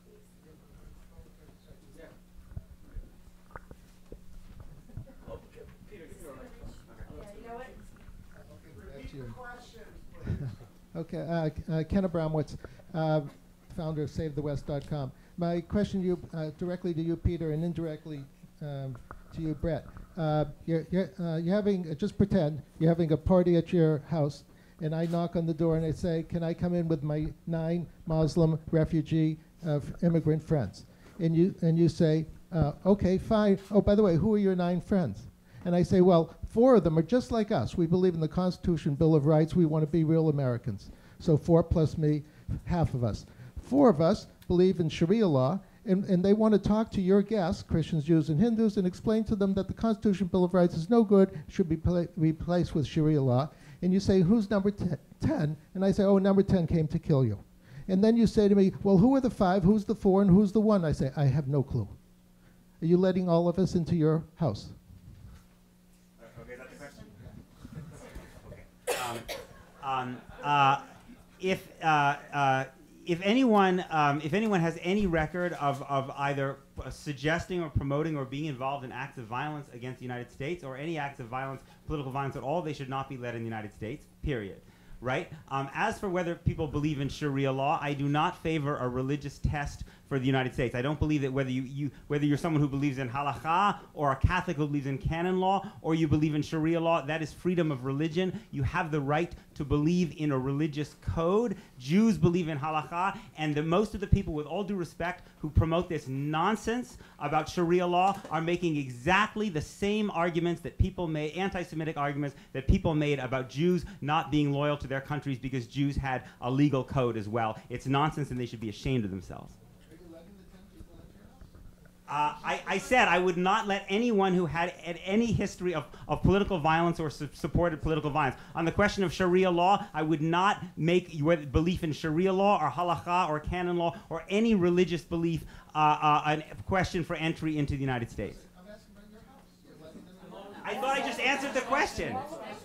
Yeah. Oh, okay. Peter, give me your microphone. yeah, you know what? That's you. Okay, Ken Abramowitz, founder of SaveTheWest.com. My question to you, directly to you, Peter, and indirectly to you, Brett. You're having, just pretend, you're having a party at your house, and I knock on the door and I say, can I come in with my 9 Muslim refugee immigrant friends? And you say, okay, fine. Oh, by the way, who are your 9 friends? And I say, well, 4 of them are just like us. We believe in the Constitution, Bill of Rights. We want to be real Americans. So 4 plus me, half of us. 4 of us believe in Sharia law, and they want to talk to your guests, Christians, Jews, and Hindus, and explain to them that the Constitution, Bill of Rights is no good, should be replaced with Sharia law. And you say, who's number 10? And I say, oh, number 10 came to kill you. And then you say to me, well, who are the 5, who's the 4, and who's the 1? I say, I have no clue. Are you letting all of us into your house? Okay, is that the question? Okay. If anyone has any record of either suggesting or promoting or being involved in acts of violence against the United States or any acts of violence, political violence at all, they should not be led in the United States, period. Right? As for whether people believe in Sharia law, I do not favor a religious test for the United States. I don't believe that whether you're someone who believes in halakha or a Catholic who believes in canon law or you believe in Sharia law, that is freedom of religion. You have the right to believe in a religious code. Jews believe in halakha, and most of the people, with all due respect, who promote this nonsense about Sharia law are making exactly the same arguments that people made, anti-Semitic arguments that people made about Jews not being loyal to their countries because Jews had a legal code as well. It's nonsense, and they should be ashamed of themselves. I said I would not let anyone who had any history of political violence or supported political violence. On the question of Sharia law, I would not make your belief in Sharia law or halakha or canon law or any religious belief a question for entry into the United States. I thought I just answered the question.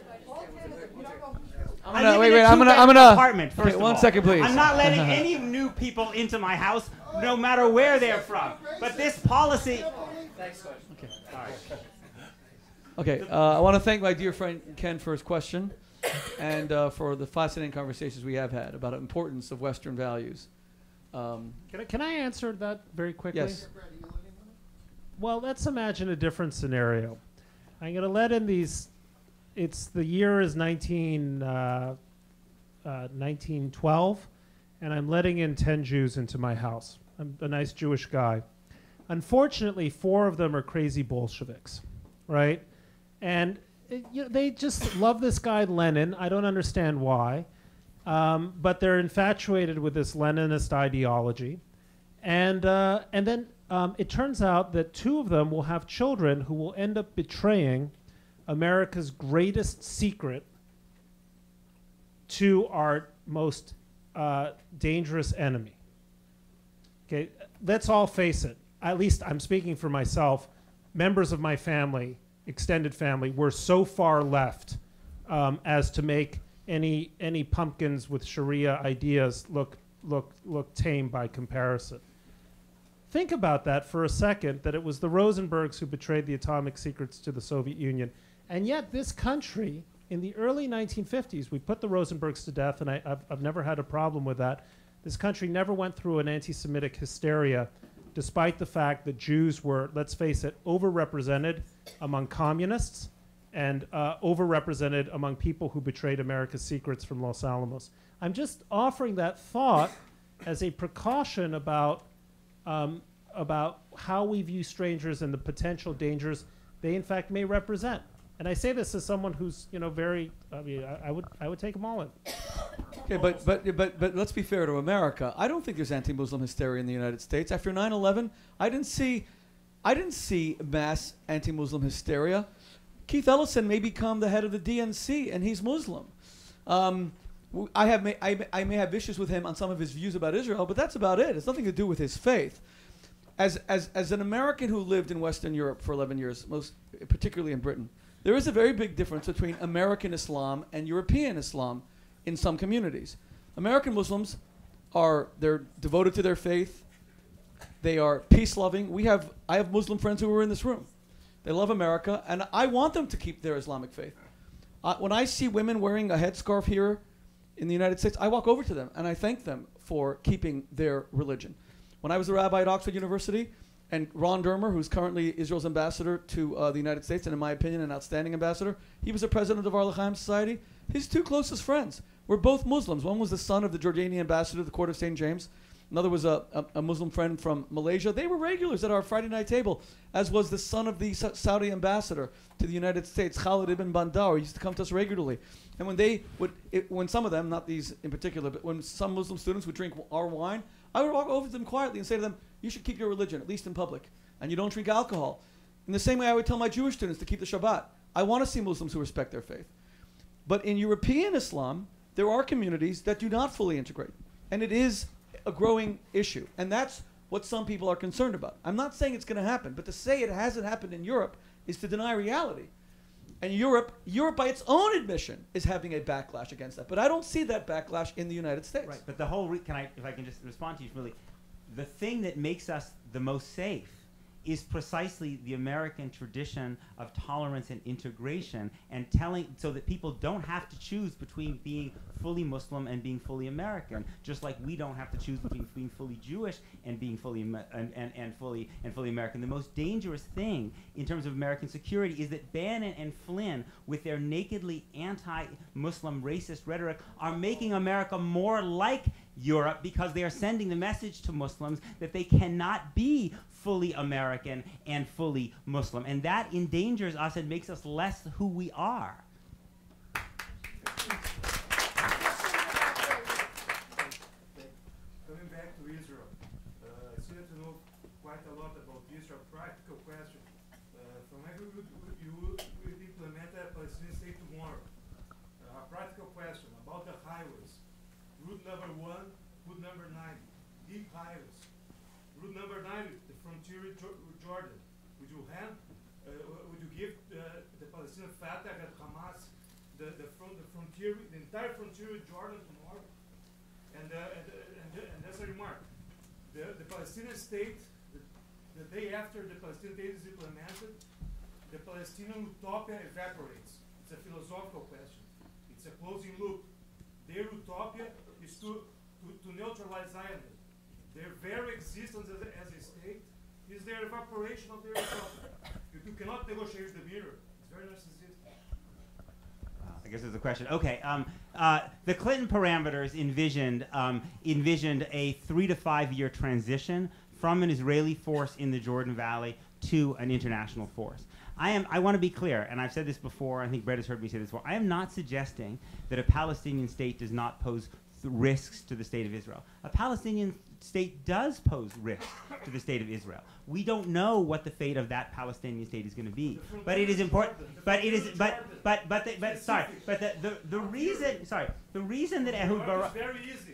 I'm gonna. Apartment, first Okay, of one all. second, please. I'm not letting any new people into my house, no matter where they're from. But this policy. Okay. Okay. I want to thank my dear friend Ken for his question, and for the fascinating conversations we have had about the importance of Western values. Can I answer that very quickly? Yes. Well, let's imagine a different scenario. I'm going to let in these. The year is 1912, and I'm letting in 10 Jews into my house. I'm a nice Jewish guy. Unfortunately, 4 of them are crazy Bolsheviks, right? And they just love this guy Lenin. I don't understand why, but they're infatuated with this Leninist ideology. And then it turns out that 2 of them will have children who will end up betraying America's greatest secret to our most dangerous enemy. Okay, let's all face it. At least I'm speaking for myself. Members of my family, extended family, were so far left as to make any pumpkins with Sharia ideas look tame by comparison. Think about that for a second, that it was the Rosenbergs who betrayed the atomic secrets to the Soviet Union. And yet this country, in the early 1950s, we put the Rosenbergs to death, and I've never had a problem with that. This country never went through an anti-Semitic hysteria, despite the fact that Jews were, let's face it, overrepresented among communists and overrepresented among people who betrayed America's secrets from Los Alamos. I'm just offering that thought as a precaution about how we view strangers and the potential dangers they in fact may represent. And I say this as someone who's, very. I mean, I would take them all in. Okay, but let's be fair to America. I don't think there's anti-Muslim hysteria in the United States. After 9/11, I didn't see mass anti-Muslim hysteria. Keith Ellison may become the head of the DNC, and he's Muslim. I may have issues with him on some of his views about Israel, but that's about it. It's nothing to do with his faith. As an American who lived in Western Europe for 11 years, most particularly in Britain, there is a very big difference between American Islam and European Islam in some communities. American Muslims they're devoted to their faith. They are peace-loving. I have Muslim friends who are in this room. They love America, and I want them to keep their Islamic faith. When I see women wearing a headscarf here in the United States, I walk over to them and I thank them for keeping their religion. When I was a rabbi at Oxford University, and Ron Dermer, who's currently Israel's ambassador to the United States, and in my opinion, an outstanding ambassador, he was the president of our L'Chaim Society. His 2 closest friends were both Muslims. One was the son of the Jordanian ambassador to the Court of St. James. Another was a Muslim friend from Malaysia. They were regulars at our Friday night table, as was the son of the Saudi ambassador to the United States, Khalid ibn Bandar. He used to come to us regularly. And when some of them, not these in particular, but when some Muslim students would drink our wine, I would walk over to them quietly and say to them, you should keep your religion, at least in public, and you don't drink alcohol. In the same way I would tell my Jewish students to keep the Shabbat. I want to see Muslims who respect their faith. But in European Islam, there are communities that do not fully integrate. And it is a growing issue. And that's what some people are concerned about. I'm not saying it's going to happen, but to say it hasn't happened in Europe is to deny reality. And Europe by its own admission, is having a backlash against that. But I don't see that backlash in the United States. Right, but the whole, if I can just respond to you, Shmuley, the thing that makes us the most safe is precisely the American tradition of tolerance and integration, and so that people don't have to choose between being fully Muslim and being fully American, just like we don't have to choose between being fully Jewish and being fully fully American. The most dangerous thing in terms of American security is that Bannon and Flynn, with their nakedly anti-Muslim racist rhetoric, are making America more like Europe, because they are sending the message to Muslims that they cannot be fully American and fully Muslim. And that endangers us and makes us less who we are. Coming back to Israel, I seem to know quite a lot about Israel to Jordan tomorrow, and that's a remark. The Palestinian state, the day after the Palestinian state is implemented, the Palestinian utopia evaporates. It's a philosophical question. It's a closing loop. Their utopia is to neutralize Zionism. Their very existence as a state is their evaporation of their utopia. You cannot negotiate the mirror. It's very narcissistic. I guess there's a question. Okay, the Clinton parameters envisioned a 3 to 5 year transition from an Israeli force in the Jordan Valley to an international force. I want to be clear, and I've said this before, I think Brett has heard me say this before, I am not suggesting that a Palestinian state does not pose risks to the state of Israel. A Palestinian state does pose risks to the state of Israel. We don't know what the fate of that Palestinian state is going to be, but it is important. But it is. The reason that Ehud Barak. Very easy.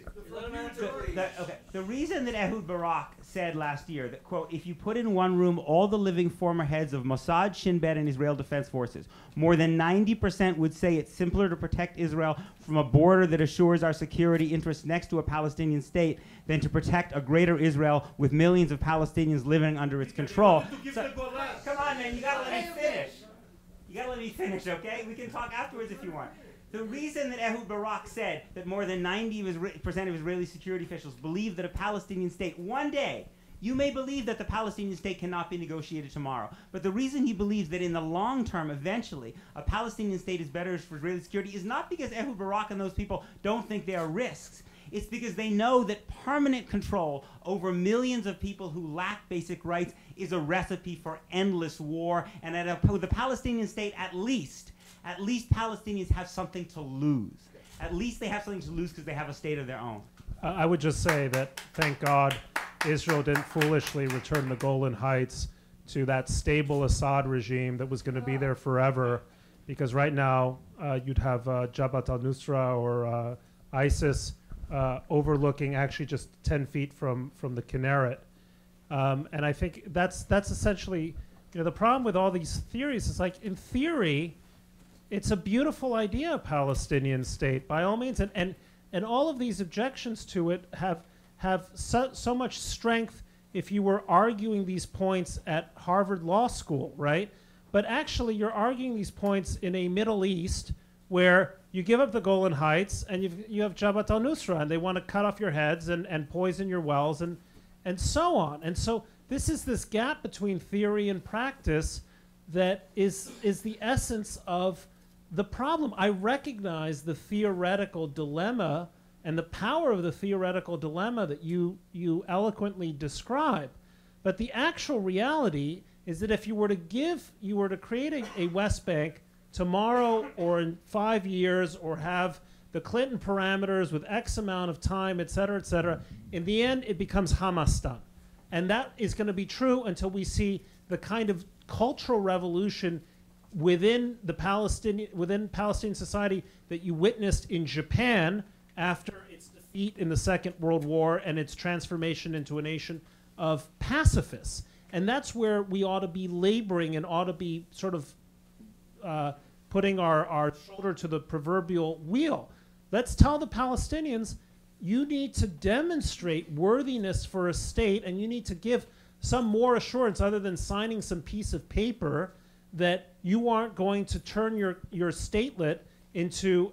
The reason that Ehud Barak said last year that, quote, if you put in one room all the living former heads of Mossad, Shin Bet, and Israel Defense Forces, more than 90% would say it's simpler to protect Israel from a border that assures our security interests next to a Palestinian state than to protect a greater Israel with millions of Palestinians living under its control. So, come on, man, you gotta let me finish. You gotta let me finish, okay? We can talk afterwards if you want. The reason that Ehud Barak said that more than 90% of Israeli security officials believe that a Palestinian state, one day, you may believe that the Palestinian state cannot be negotiated tomorrow, but the reason he believes that in the long term, eventually, a Palestinian state is better for Israeli security is not because Ehud Barak and those people don't think there are risks. It's because they know that permanent control over millions of people who lack basic rights is a recipe for endless war, and with a Palestinian state, at least Palestinians have something to lose. At least they have something to lose because they have a state of their own. I would just say that, thank God, Israel didn't foolishly return the Golan Heights to that stable Assad regime that was going to be there forever, because right now you'd have Jabhat al-Nusra or ISIS overlooking actually just 10 feet from the Kinneret. And I think that's essentially, the problem with all these theories is, like, in theory, it's a beautiful idea, a Palestinian state, by all means, and all of these objections to it have so much strength if you were arguing these points at Harvard Law School, right? But actually, you're arguing these points in a Middle East where you give up the Golan Heights and you have Jabhat al-Nusra, and they want to cut off your heads and poison your wells and so on. And so this gap between theory and practice that is the essence of the problem. I recognize the theoretical dilemma and the power of the theoretical dilemma that you eloquently describe. But the actual reality is that if you were to create a West Bank tomorrow or in 5 years, or have the Clinton parameters with X amount of time, et cetera, in the end it becomes Hamastan. And that is going to be true until we see the kind of cultural revolution within Palestinian society that you witnessed in Japan after its defeat in the Second World War and its transformation into a nation of pacifists. And that's where we ought to be laboring and ought to be sort of putting our shoulder to the proverbial wheel. Let's tell the Palestinians, you need to demonstrate worthiness for a state, and you need to give some more assurance other than signing some piece of paper that you aren't going to turn your statelet into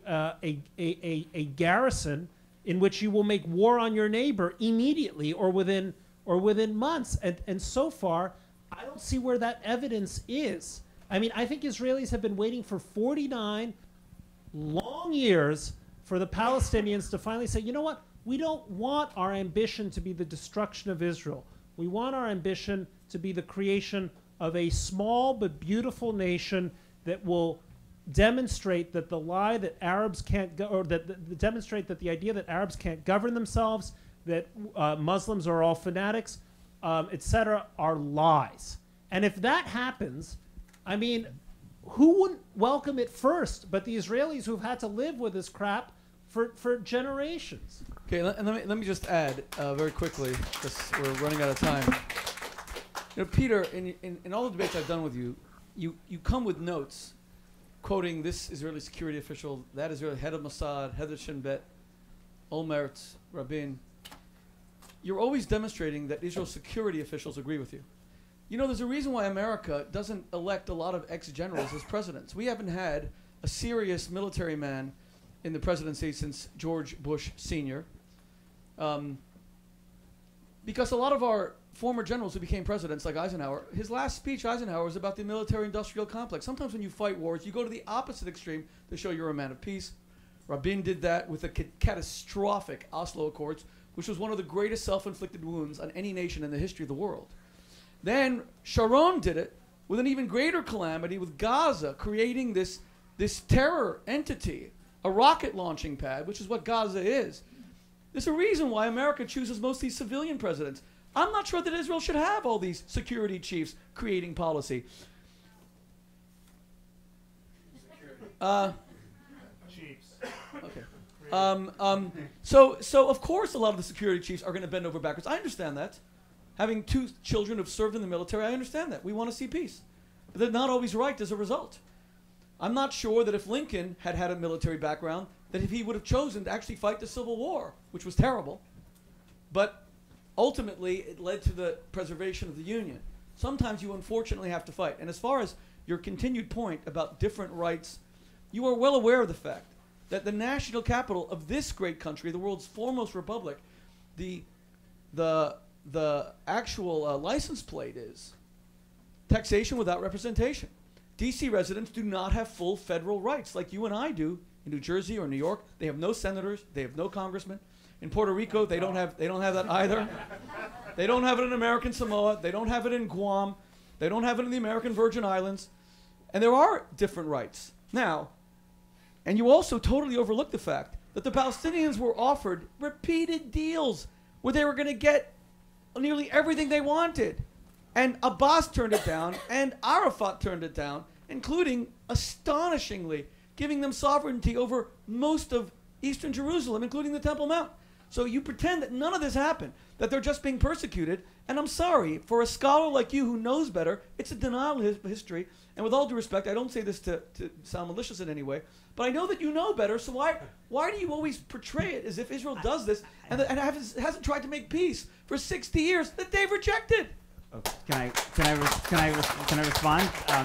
a garrison in which you will make war on your neighbor immediately or within months. And so far, I don't see where that evidence is. I mean, I think Israelis have been waiting for 49 long years for the Palestinians to finally say, you know what? We don't want our ambition to be the destruction of Israel. We want our ambition to be the creation of a small but beautiful nation that will demonstrate that the lie that Arabs can't demonstrate that the idea that Arabs can't govern themselves, that Muslims are all fanatics, etc., are lies. And if that happens, I mean, who wouldn't welcome it first but the Israelis who've had to live with this crap for generations? Okay, let me just add very quickly, because we're running out of time. You know, Peter, in all the debates I've done with you, you come with notes quoting this Israeli security official, that Israeli head of Mossad, Heather Shin Bet, Olmert, Rabin, you're always demonstrating that Israel's security officials agree with you. You know, there's a reason why America doesn't elect a lot of ex-generals as presidents. We haven't had a serious military man in the presidency since George Bush Sr. Because a lot of our former generals who became presidents, like Eisenhower, his last speech, Eisenhower, was about the military-industrial complex. Sometimes when you fight wars, you go to the opposite extreme to show you're a man of peace. Rabin did that with the catastrophic Oslo Accords, which was one of the greatest self-inflicted wounds on any nation in the history of the world. Then Sharon did it with an even greater calamity with Gaza, creating this terror entity, a rocket launching pad, which is what Gaza is. There's a reason why America chooses most of these civilian presidents. I'm not sure that Israel should have all these security chiefs creating policy. Chiefs. Okay. So of course a lot of the security chiefs are going to bend over backwards. I understand that. Having 2 children who've served in the military, I understand that. We want to see peace. But they're not always right as a result. I'm not sure that if Lincoln had had a military background, that if he would have chosen to actually fight the Civil War, which was terrible, but ultimately it led to the preservation of the Union. Sometimes you unfortunately have to fight. And as far as your continued point about different rights, you are well aware of the fact that the national capital of this great country, the world's foremost republic, the actual license plate is taxation without representation. DC residents do not have full federal rights like you and I do in New Jersey or New York. They have no senators, they have no congressmen. In Puerto Rico, they don't have that either. They don't have it in American Samoa, they don't have it in Guam, they don't have it in the American Virgin Islands. And there are different rights. Now, and you also totally overlook the fact that the Palestinians were offered repeated deals where they were going to get nearly everything they wanted. And Abbas turned it down, and Arafat turned it down, including, astonishingly, giving them sovereignty over most of eastern Jerusalem, including the Temple Mount. So you pretend that none of this happened, that they're just being persecuted. And I'm sorry, for a scholar like you who knows better, it's a denial of history. And with all due respect, I don't say this to sound malicious in any way, but I know that you know better, so why do you always portray it as if Israel does this and hasn't tried to make peace for 60 years that they've rejected? Okay. Can I respond?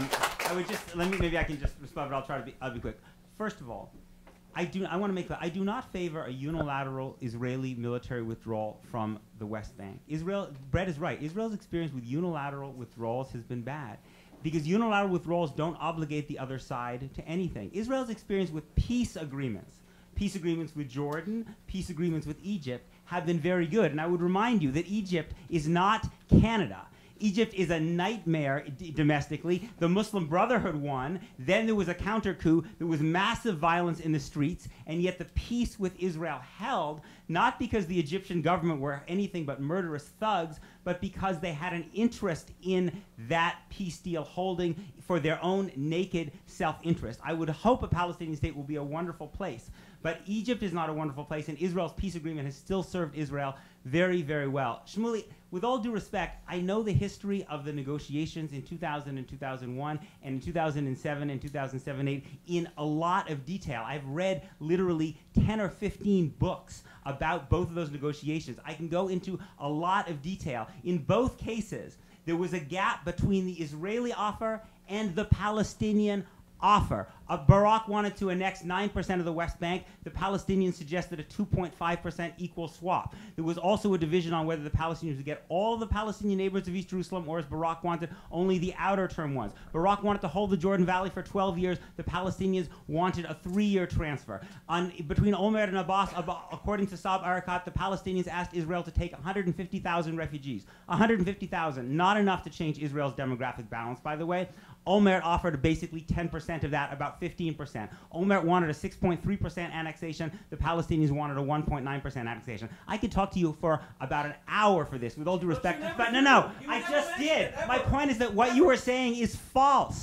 I would just maybe I can just respond, but I'll be quick. First of all, I want to make clear, I do not favor a unilateral Israeli military withdrawal from the West Bank. Brett is right. Israel's experience with unilateral withdrawals has been bad, because unilateral withdrawals don't obligate the other side to anything. Israel's experience with peace agreements with Jordan, peace agreements with Egypt, have been very good. And I would remind you that Egypt is not Canada. Egypt is a nightmare domestically. The Muslim Brotherhood won. Then there was a counter coup. There was massive violence in the streets. And yet the peace with Israel held, not because the Egyptian government were anything but murderous thugs, but because they had an interest in that peace deal holding for their own naked self-interest. I would hope a Palestinian state will be a wonderful place. But Egypt is not a wonderful place, and Israel's peace agreement has still served Israel very, very well. Shmuley, with all due respect, I know the history of the negotiations in 2000 and 2001 and in 2007 and 2007-8 in a lot of detail. I've read literally 10 or 15 books about both of those negotiations. I can go into a lot of detail. In both cases, there was a gap between the Israeli offer and the Palestinian offer. Barak wanted to annex 9% of the West Bank. The Palestinians suggested a 2.5% equal swap. There was also a division on whether the Palestinians would get all the Palestinian neighbors of East Jerusalem, or as Barak wanted, only the outer term ones. Barak wanted to hold the Jordan Valley for 12 years. The Palestinians wanted a 3-year transfer. Between Olmert and Abbas, according to Saab Erekat, the Palestinians asked Israel to take 150,000 refugees. 150,000, not enough to change Israel's demographic balance, by the way. Olmert offered basically 10% of that, about 15%. Olmert wanted a 6.3% annexation. The Palestinians wanted a 1.9% annexation. I could talk to you for about an hour for this, with all due respect. But no, I just did. My point is that what you were saying is false.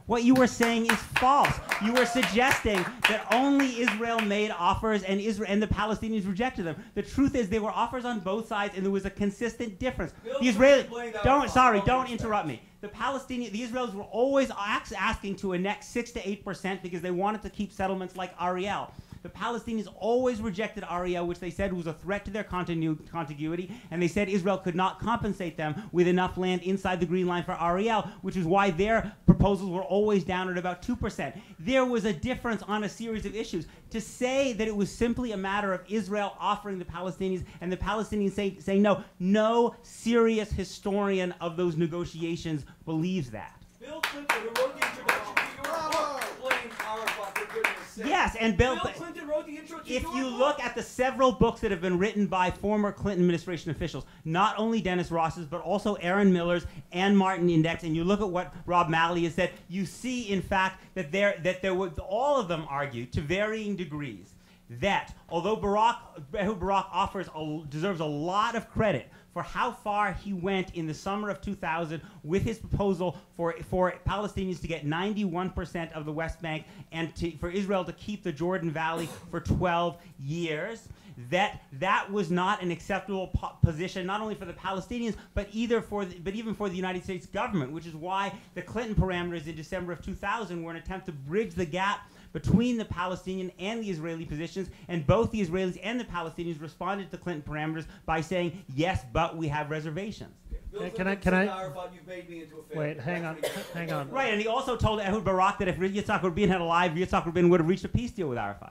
What you were saying is false. You were suggesting that only Israel made offers and the Palestinians rejected them. The truth is, there were offers on both sides, and there was a consistent difference. The Israelis, don't interrupt me. The Israelis were always asking to annex 6 to 8% because they wanted to keep settlements like Ariel. The Palestinians always rejected Ariel, which they said was a threat to their contiguity, and they said Israel could not compensate them with enough land inside the Green Line for Ariel, which is why their proposals were always down at about 2%. There was a difference on a series of issues. To say that it was simply a matter of Israel offering the Palestinians and the Palestinians saying no, no serious historian of those negotiations believes that. Bill Clinton, who wrote the introduction to your book, blamed Arafat, for goodness sake. Yes, and Bill Clinton wrote the intro to if your you book. look at the several books that have been written by former Clinton administration officials, not only Dennis Ross's, but also Aaron Miller's and Martin Index, and you look at what Rob Malley has said, you see, in fact, that there were all of them argue to varying degrees that although Ehud Barak deserves a lot of credit for how far he went in the summer of 2000 with his proposal for Palestinians to get 91% of the West Bank and for Israel to keep the Jordan Valley for 12 years, that was not an acceptable position, not only for the Palestinians, but even for the United States government, which is why the Clinton parameters in December of 2000 were an attempt to bridge the gap between the Palestinian and the Israeli positions, and both the Israelis and the Palestinians responded to Clinton parameters by saying, yes, but we have reservations. Can I? Wait, hang on. Right, and he also told Ehud Barak that if Yitzhak Rabin had alive, Yitzhak Rabin would have reached a peace deal with Arafat.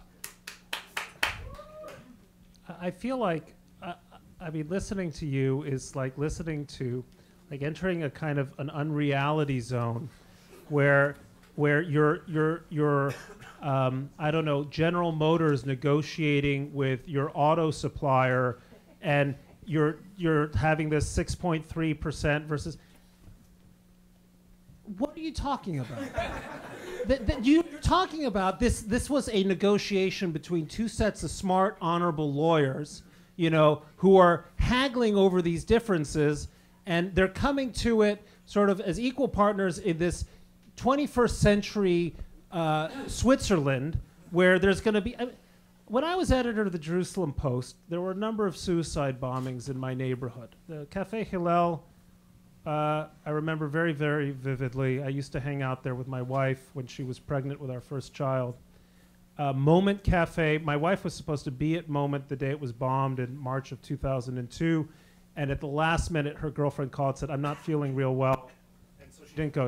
I feel like, listening to you is like listening to, like entering a kind of an unreality zone, where you're I don't know, General Motors negotiating with your auto supplier, and you're having this 6.3% versus. What are you talking about? You're talking about this. This was a negotiation between two sets of smart, honorable lawyers, who are haggling over these differences, and they're coming to it sort of as equal partners in this 21st century Switzerland, where there's going to be. When I was editor of the Jerusalem Post, there were a number of suicide bombings in my neighborhood. The Café Hillel, I remember very, very vividly. I used to hang out there with my wife when she was pregnant with our first child. Moment Cafe, my wife was supposed to be at Moment the day it was bombed in March of 2002, and at the last minute, her girlfriend called and said, "I'm not feeling real well," and so she didn't go.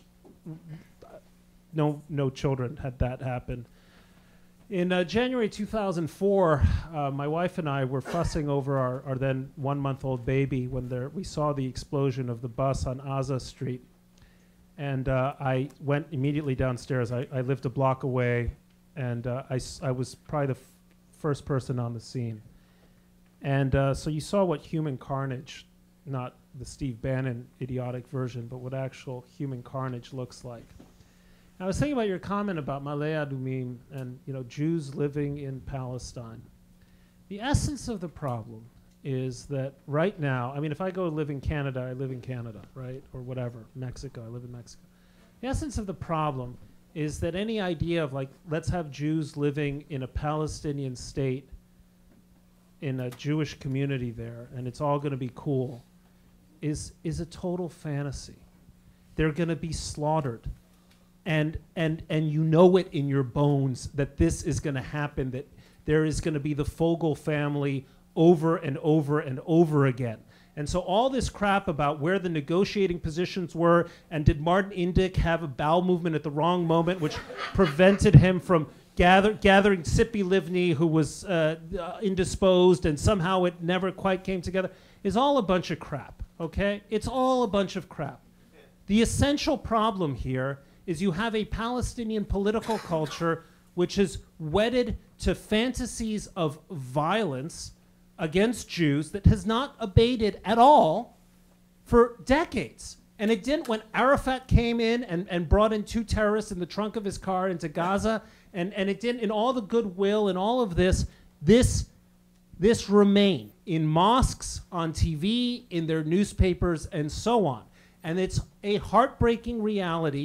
No children had that happen. In January 2004, my wife and I were fussing over our then 1-month-old baby when we saw the explosion of the bus on Aza Street. And I went immediately downstairs. I lived a block away, and I was probably the first person on the scene. And so you saw what human carnage, not the Steve Bannon idiotic version, but what actual human carnage looks like. I was thinking about your comment about Malay Adumim and Jews living in Palestine. The essence of the problem is that right now, if I go live in Canada, I live in Canada, right? Or whatever, Mexico, I live in Mexico. The essence of the problem is that any idea of let's have Jews living in a Palestinian state in a Jewish community there, and it's all going to be cool, is a total fantasy. They're going to be slaughtered. And you know it in your bones that this is going to happen, that there is going to be the Fogel family over and over and over again. And so all this crap about where the negotiating positions were, and did Martin Indyk have a bowel movement at the wrong moment, which prevented him from gathering Tzipi Livni, who was indisposed, and somehow it never quite came together, is all a bunch of crap, okay? It's all a bunch of crap. The essential problem here is you have a Palestinian political culture which is wedded to fantasies of violence against Jews that has not abated at all for decades. And it didn't when Arafat came in and brought in 2 terrorists in the trunk of his car into Gaza, and it didn't, in all the goodwill and all of this remained in mosques, on TV, in their newspapers, and so on. And it's a heartbreaking reality,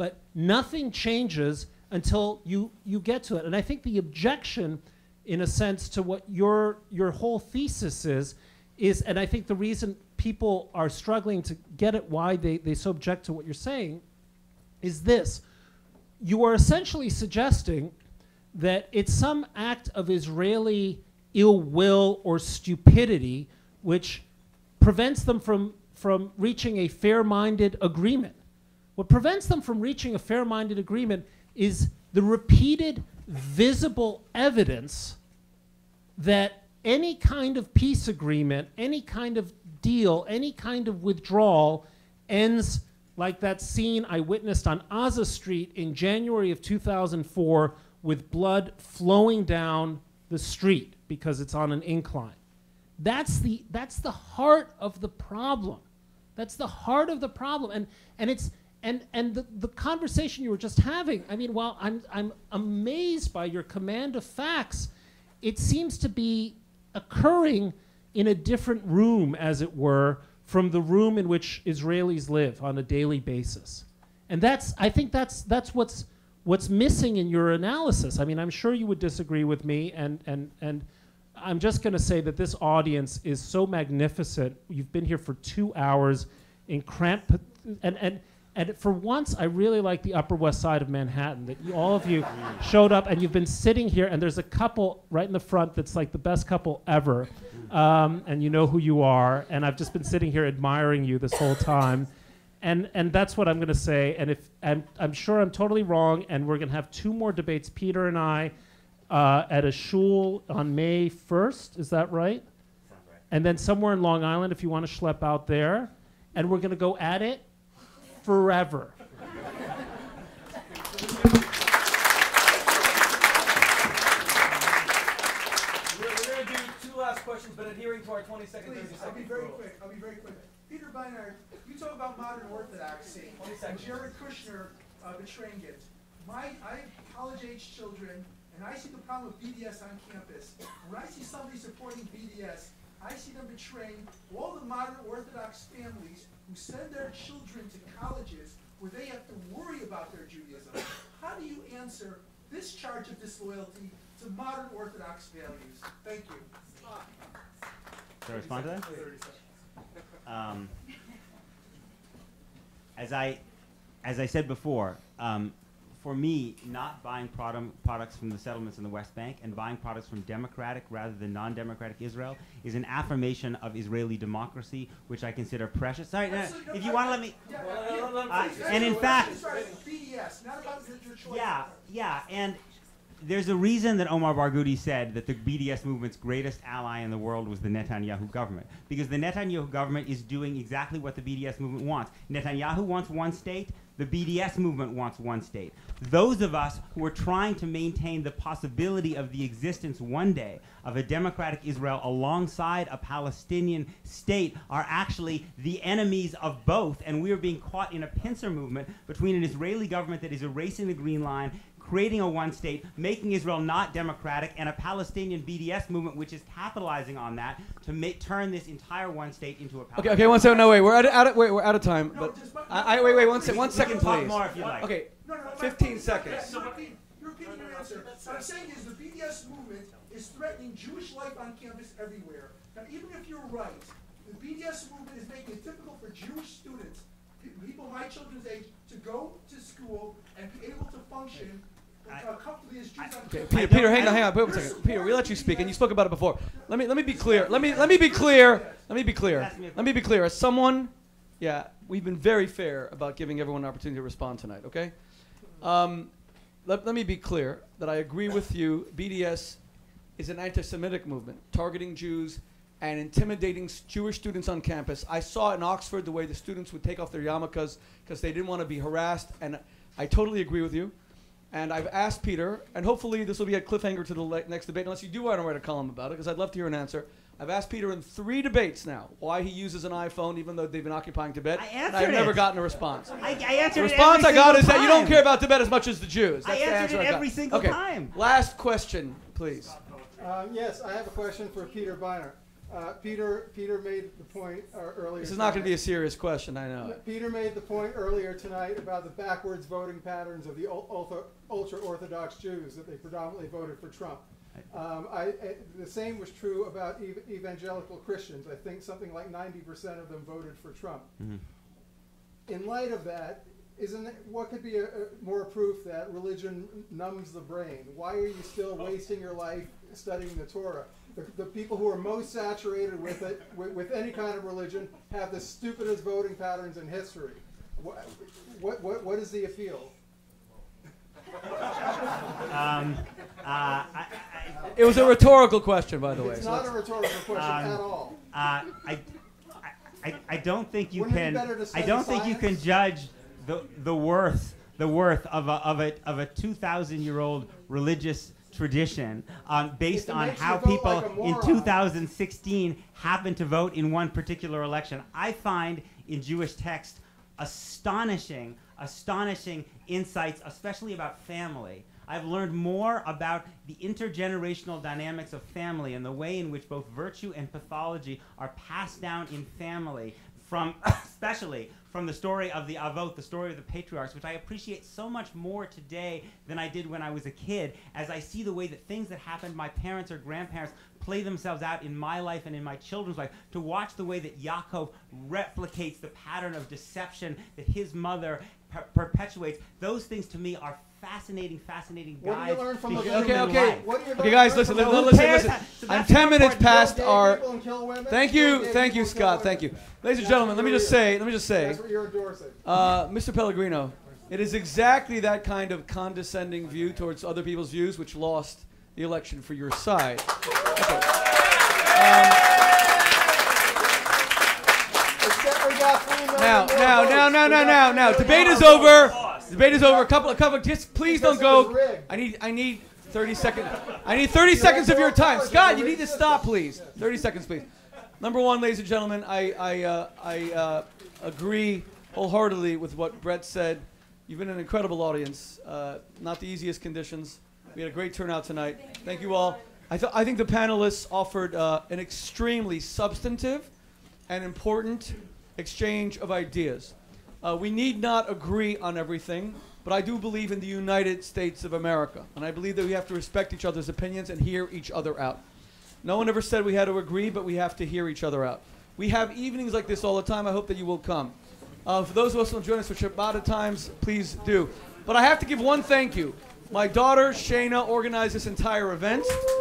but nothing changes until you get to it. And I think the objection, in a sense, to what your whole thesis is, and I think the reason people are struggling to get it, why they so object to what you're saying, is this. You are essentially suggesting that it's some act of Israeli ill will or stupidity which prevents them from reaching a fair-minded agreement. What prevents them from reaching a fair-minded agreement is the repeated visible evidence that any kind of peace agreement, any kind of deal, any kind of withdrawal ends like that scene I witnessed on Aza Street in January of 2004 with blood flowing down the street because it's on an incline. That's the heart of the problem. That's the heart of the problem. And the conversation you were just having, I mean, while I'm amazed by your command of facts, it seems to be occurring in a different room, as it were, from the room in which Israelis live on a daily basis. And I think that's what's missing in your analysis. I mean, I'm sure you would disagree with me, and I'm just going to say that this audience is so magnificent. You've been here for 2 hours in cramped, and for once, I really like the Upper West Side of Manhattan, that all of you showed up, and you've been sitting here, and there's a couple right in the front that's like the best couple ever, and you know who you are, and I've just been sitting here admiring you this whole time, and that's what I'm going to say, and I'm sure I'm totally wrong, and we're going to have 2 more debates, Peter and I, at a shul on May 1st, is that right? Sounds right. And then somewhere in Long Island, if you want to schlep out there, and we're going to go at it forever. We're going to do 2 last questions, but adhering to our 20-second, 30-second. I'll be very quick. Peter Beinart, you talk about modern orthodoxy and Jared Kushner betraying it. I have college-age children, and I see the problem with BDS on campus. When I see somebody supporting BDS, I see them betraying all the modern Orthodox families who send their children to colleges where they have to worry about their Judaism. How do you answer this charge of disloyalty to modern Orthodox values? Thank you. Should I respond to that? As I said before, for me, not buying products from the settlements in the West Bank and buying products from democratic rather than non-democratic Israel is an affirmation of Israeli democracy, which I consider precious. Sorry, if you want to let me... and in fact... BDS, not about your choice. Yeah, and there's a reason that Omar Barghouti said that the BDS movement's greatest ally in the world was the Netanyahu government. Because the Netanyahu government is doing exactly what the BDS movement wants. Netanyahu wants one state. The BDS movement wants one state. Those of us who are trying to maintain the possibility of the existence one day of a democratic Israel alongside a Palestinian state are actually the enemies of both, and we are being caught in a pincer movement between an Israeli government that is erasing the green line, creating a one state, making Israel not democratic, and a Palestinian BDS movement which is capitalizing on that to turn this entire one state into a Palestinian. Okay, 1 second. No, wait, we're out of time. But wait, 1 second, please. More if you like. Okay, 15 seconds. You're repeating your answer. What I'm saying is the BDS movement is threatening Jewish life on campus everywhere. Now, even if you're right, the BDS movement is making it difficult for Jewish students, people my children's age, to go to school and be able to function comfortably as Jews on campus. Peter, hang on. Wait 1 second. Peter, we let you speak, and you spoke about it before. Let me be clear. Let me be clear. As someone, we've been very fair about giving everyone an opportunity to respond tonight. Okay. Let me be clear that I agree with you. BDS is an anti-Semitic movement targeting Jews and intimidating Jewish students on campus. I saw in Oxford the way the students would take off their yarmulkes because they didn't want to be harassed, and I totally agree with you. And I've asked Peter, and hopefully this will be a cliffhanger to the next debate, unless you do want to write a column about it, because I'd love to hear an answer. I've asked Peter in 3 debates now why he uses an iPhone, even though they've been occupying Tibet. I've never gotten a response. I answered the response it every I got is time. that you don't care about Tibet as much as the Jews. That's I the answered answer it I every got. single Okay. time. Last question, please. Yes, I have a question for Peter Beinart. Peter made the point earlier. This is not going to be a serious question, I know. Peter made the point earlier tonight about the backwards voting patterns of the ultra-Orthodox Jews, that they predominantly voted for Trump. The same was true about evangelical Christians. I think something like 90% of them voted for Trump. Mm-hmm. In light of that, what could be more proof that religion numbs the brain? Why are you still wasting your life studying the Torah? The people who are most saturated with it, with any kind of religion, have the stupidest voting patterns in history. What is the appeal? It was a rhetorical question, by the way. It's not a rhetorical question at all. I don't think you Wouldn't it be can. better to I study don't think you can science? judge the worth of a 2,000-year-old religious tradition based on how people in 2016 happen to vote in one particular election. I find in Jewish text astonishing insights, especially about family. I've learned more about the intergenerational dynamics of family and the way in which both virtue and pathology are passed down in family, especially from the story of the Avot, the story of the patriarchs, which I appreciate so much more today than I did when I was a kid, as I see the way that things that happened to my parents or grandparents play themselves out in my life and in my children's life, to watch the way that Yaakov replicates the pattern of deception that his mother perpetuates. Those things to me are fascinating guides. What do you learn from Okay, guys, listen. I'm 10 minutes past our. Thank you, Scott. Thank you, ladies and gentlemen. Let me just say, That's what you're endorsing. Mr. Pellegrino, it is exactly that kind of condescending view towards other people's views which lost the election for your side. Now. Debate is over. Debate is over. A couple. Just please don't go. I need 30 seconds. I need 30 seconds of your time, Scott. You need to stop, please. 30 seconds, please. Number one, ladies and gentlemen, I agree wholeheartedly with what Brett said. You've been an incredible audience. Not the easiest conditions. We had a great turnout tonight. Thank you all. I think the panelists offered an extremely substantive and important exchange of ideas. We need not agree on everything, but I do believe in the United States of America, and I believe that we have to respect each other's opinions and hear each other out. No one ever said we had to agree, but we have to hear each other out. We have evenings like this all the time. I hope that you will come. For those of us who will join us for Shabbat at times, please do. But I have to give one thank you. My daughter, Shayna, organized this entire event.